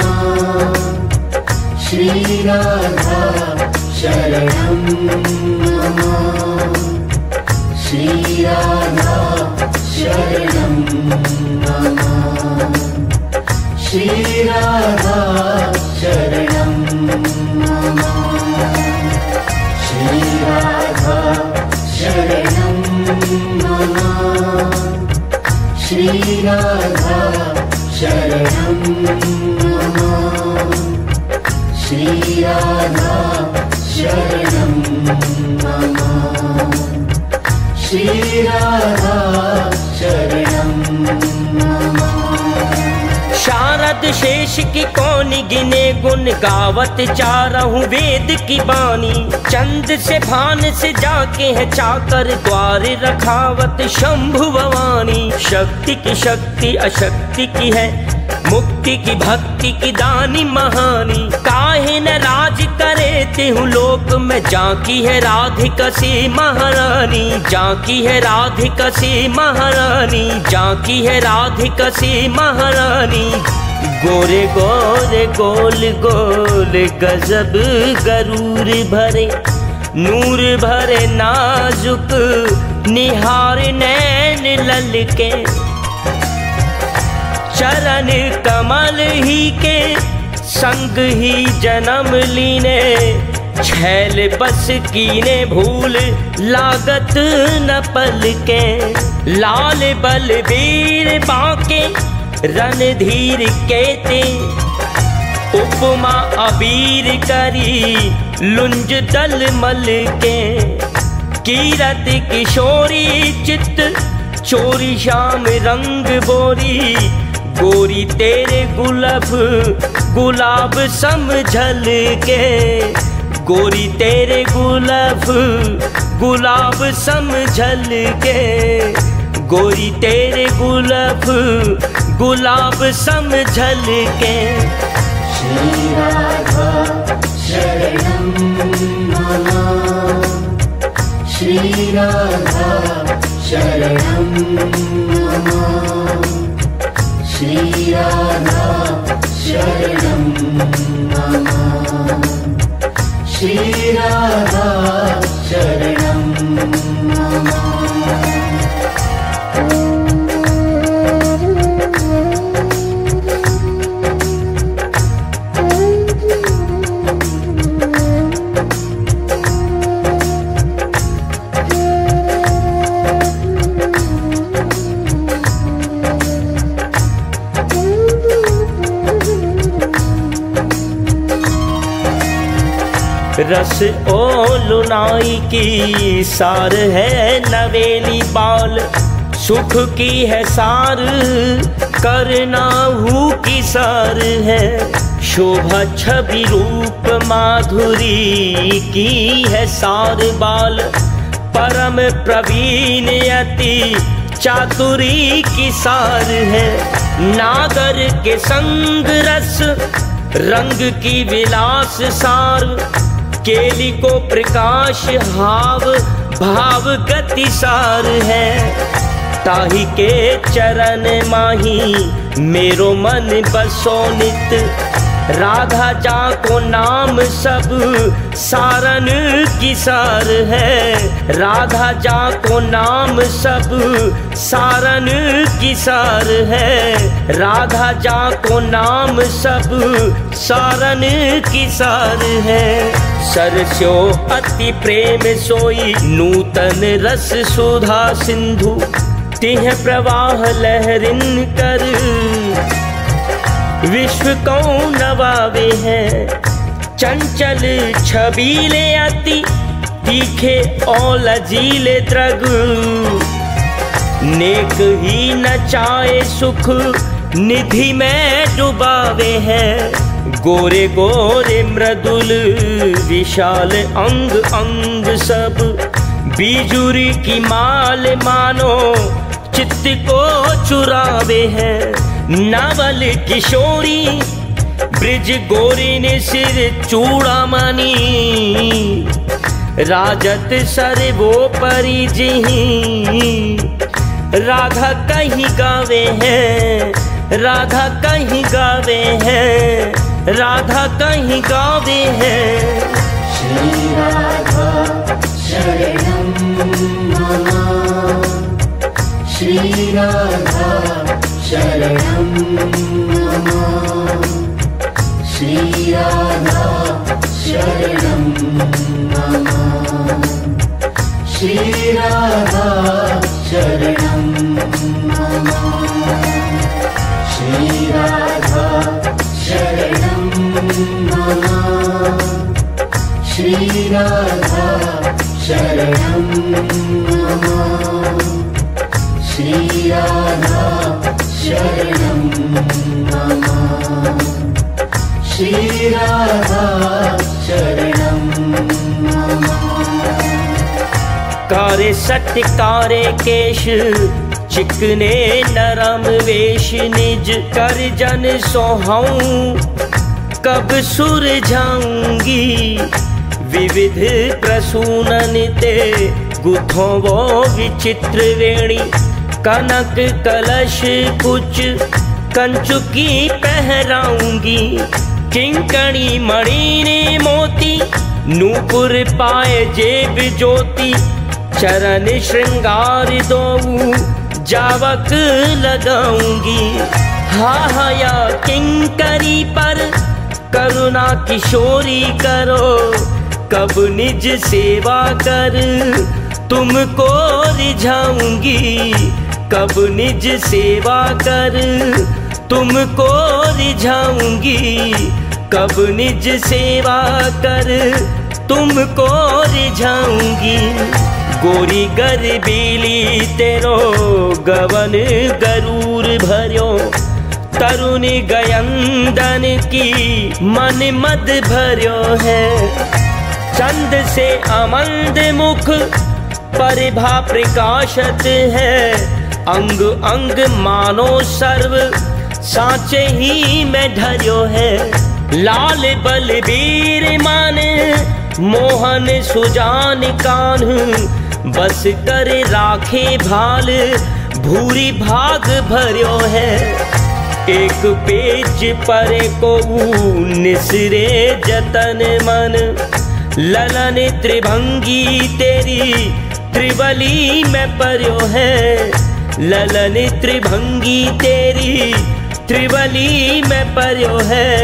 श्री राधा शरणं मम श्री राधा शरणं मम श्री राधा शरणं मम श्री राधा शरणं मम श्री राधा शरणं मम श्री राधा शरणं मम श्री राधा शरणं मम शारद शब्द शेष की कौन गिने, गुण गावत चारहूं वेद की बानी। चंद से भान से जाके है चाकर, द्वार रखावत शंभु भवानी। शक्ति की शक्ति अशक्ति की है, मुक्ति की भक्ति की दानी महानी। काहे न राज करे तेहु लोक में, जाकी है राधिका से महारानी। जाकी है राधिका से महारानी, जाकी है राधिका से महारानी। गोरे गोरे गोल गोल गजब गरूर भरे, नूर भरे नाजुक निहार नैन लल के। चरण कमल ही के संग ही जन्म लीने, छैल बस कीने भूल लागत न पल के। लाल बलबीर बांके रणधीर केते, उपमा अबीर करी लुंज दल मल के। कीरत किशोरी चित चोरी श्याम रंग बोरी, गोरी तेरे गुलाब गुलाब समझल के। गोरी तेरे गुलाब गुलाब समझल के। गोरी तेरे गुलाब गुलाब समझल के। श्री राधा शरणं मम, श्री राधा शरणं मम, श्री राधा शरणं मम, श्री राधा शरणं मम। रस ओलुनाई की सार है नवेली बाल, सुख की है सार करनाहू की सार है। शोभा छवि रूप माधुरी की है सार बाल, परम प्रवीण अति चातुरी की सार है। नागर के संग रस रंग की विलास सार, केली को प्रकाश हाव भाव गति सार है। ताही के चरण माही मेरो मन बसो नित, राधा जा को नाम सब सारन की सार है। राधा जा को नाम सब सारन की सार है। राधा जा को नाम सब सारन की सार है। सरस्यो अति प्रेम सोई, नूतन रस सुधा सिंधु, तिह प्रवाह लहरिन कर विश्व को नवावे हैं। चंचल छबीले अति तीखे और लजीले द्रग, नेक ही नचाए सुख निधि में डुबावे हैं। गोरे गोरे मृदुल विशाल अंग अंग सब, बीजुरी की माल मानो चित्त को चुरावे हैं। नवल किशोरी ब्रिज गोरी ने सिर चूड़ामणि, राजत सर वो परिजही। राधा कहीं गावे हैं, राधा कहीं गावे हैं, राधा कहीं गावे हैं। श्री राधा शरणं मम, श्री राधा शरणं मम, श्री राधा शरणं मम, श्री राधा शरणं मम, श्री राधा शरणं मम, श्री राधा शरणं मम, श्री राधा शरणं मम। शरणं मम। कारे सटकारे केश चिकने नरम वेश निज कर जन सोहाऊं कब सुरझाऊंगी विविध प्रसूनन ते गुथों वो विचित्र वेणी कनक कलश कुछ कंचुकी पहराऊंगी किंकणी मणि ने मोती नूपुर पाए जेब ज्योति चरण श्रृंगार दोऊ जावक लगाऊंगी। हा हा या किंकरी पर करुणा किशोरी करो कब निज सेवा कर तुमको रिझाऊंगी कब निज सेवा कर तुमको रिझाऊंगी कब निज सेवा कर तुमको रिझाऊंगी। गोरी गरबीली तेरो गवन गरूर भर्यो तरुण गयंदन की मन मद भर्यो है चंद से अमंद मुख परिभा प्रकाशत है अंग अंग मानो सर्व सांचे ही में ढर्यो है। लाल बलबीर मान मोहन सुजान कान बस कर राखे भाल भूरी भाग भर्यो है। एक पेज पर को निसरे जतन मन ललन त्रिभंगी तेरी त्रिवली में पर्यो है ललन त्रिभंगी तेरी त्रिवली में पर्यो है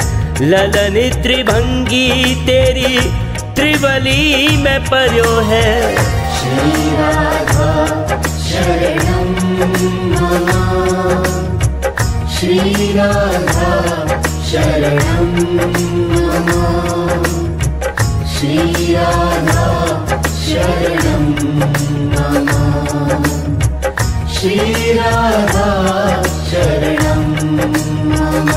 ललन त्रिभंगी तेरी त्रिवली में पर्यो है। श्री राधा शरणं मम। श्री राधा शरणं मम। श्री राधा शरणं मम। श्री राधा शरणं मम।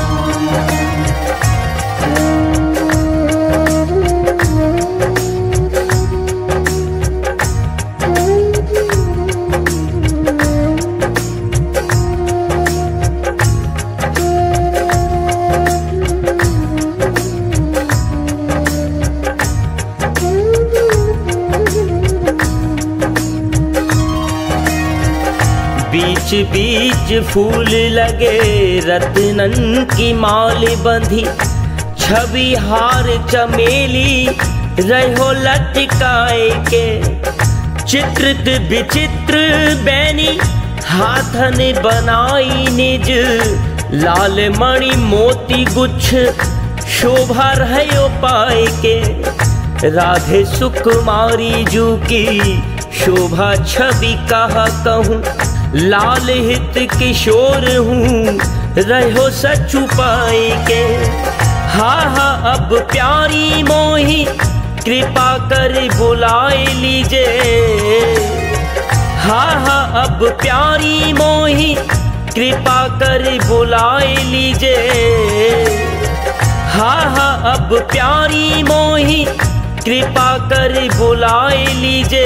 बीच बीच फूल लगे रत्नन की माल बंधी छवि हार चमेली रहो लटकाए के चित्रित विचित्र बैनी हाथन बनाई निज लाल मणि मोती गुच्छ शोभा रहो पाए के राधे सुकुमारी जू की शोभा छवि कहा कहूँ लाल हित किशोर हूँ रहो सचु पाए के। हा हा अब प्यारी मोही कृपा कर बुलाए लीजे हा हा अब प्यारी मोही कृपा कर बुलाए लीजे हा हा अब प्यारी मोही कृपा कर बुलाए लीजे।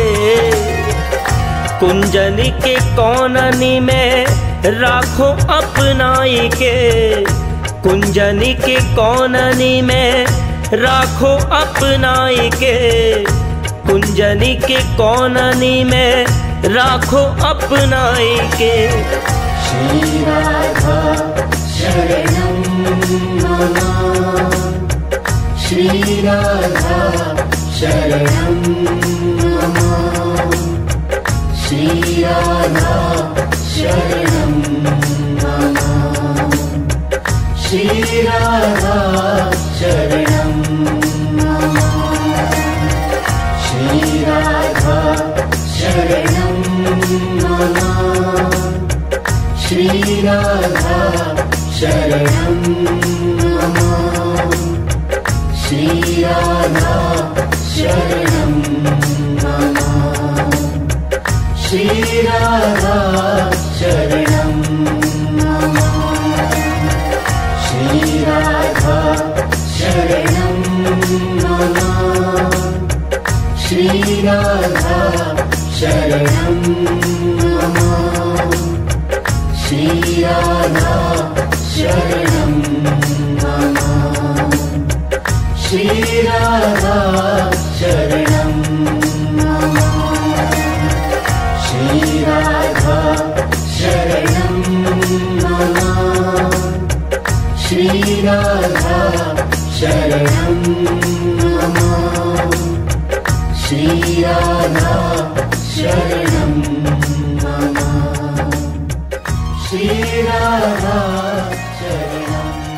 कुंजन के कोनन में राखो अपनाई के कुंजन के कोनन में राखो अपनाई के कुंजन के कोनन में राखो अपनाई के। श्री राधा शरणं मम। श्री राधा शरणं मम। श्री राधा शरणं मम। श्री राधा शरणं मम। श्री राधा शरणं मम। श्री राधा शरणं मम। श्री राधा शरणं मम। श्री राधा शरणं मम। श्री राधा शरणं मम श्रीराधा शरणं मम श्रीराधा शरणं मम श्रीराधा शरणं मम श्रीराधा शरणं मम श्रीराधा शरणं मम श्रीराधा शरणं मम श्रीराधा शरणं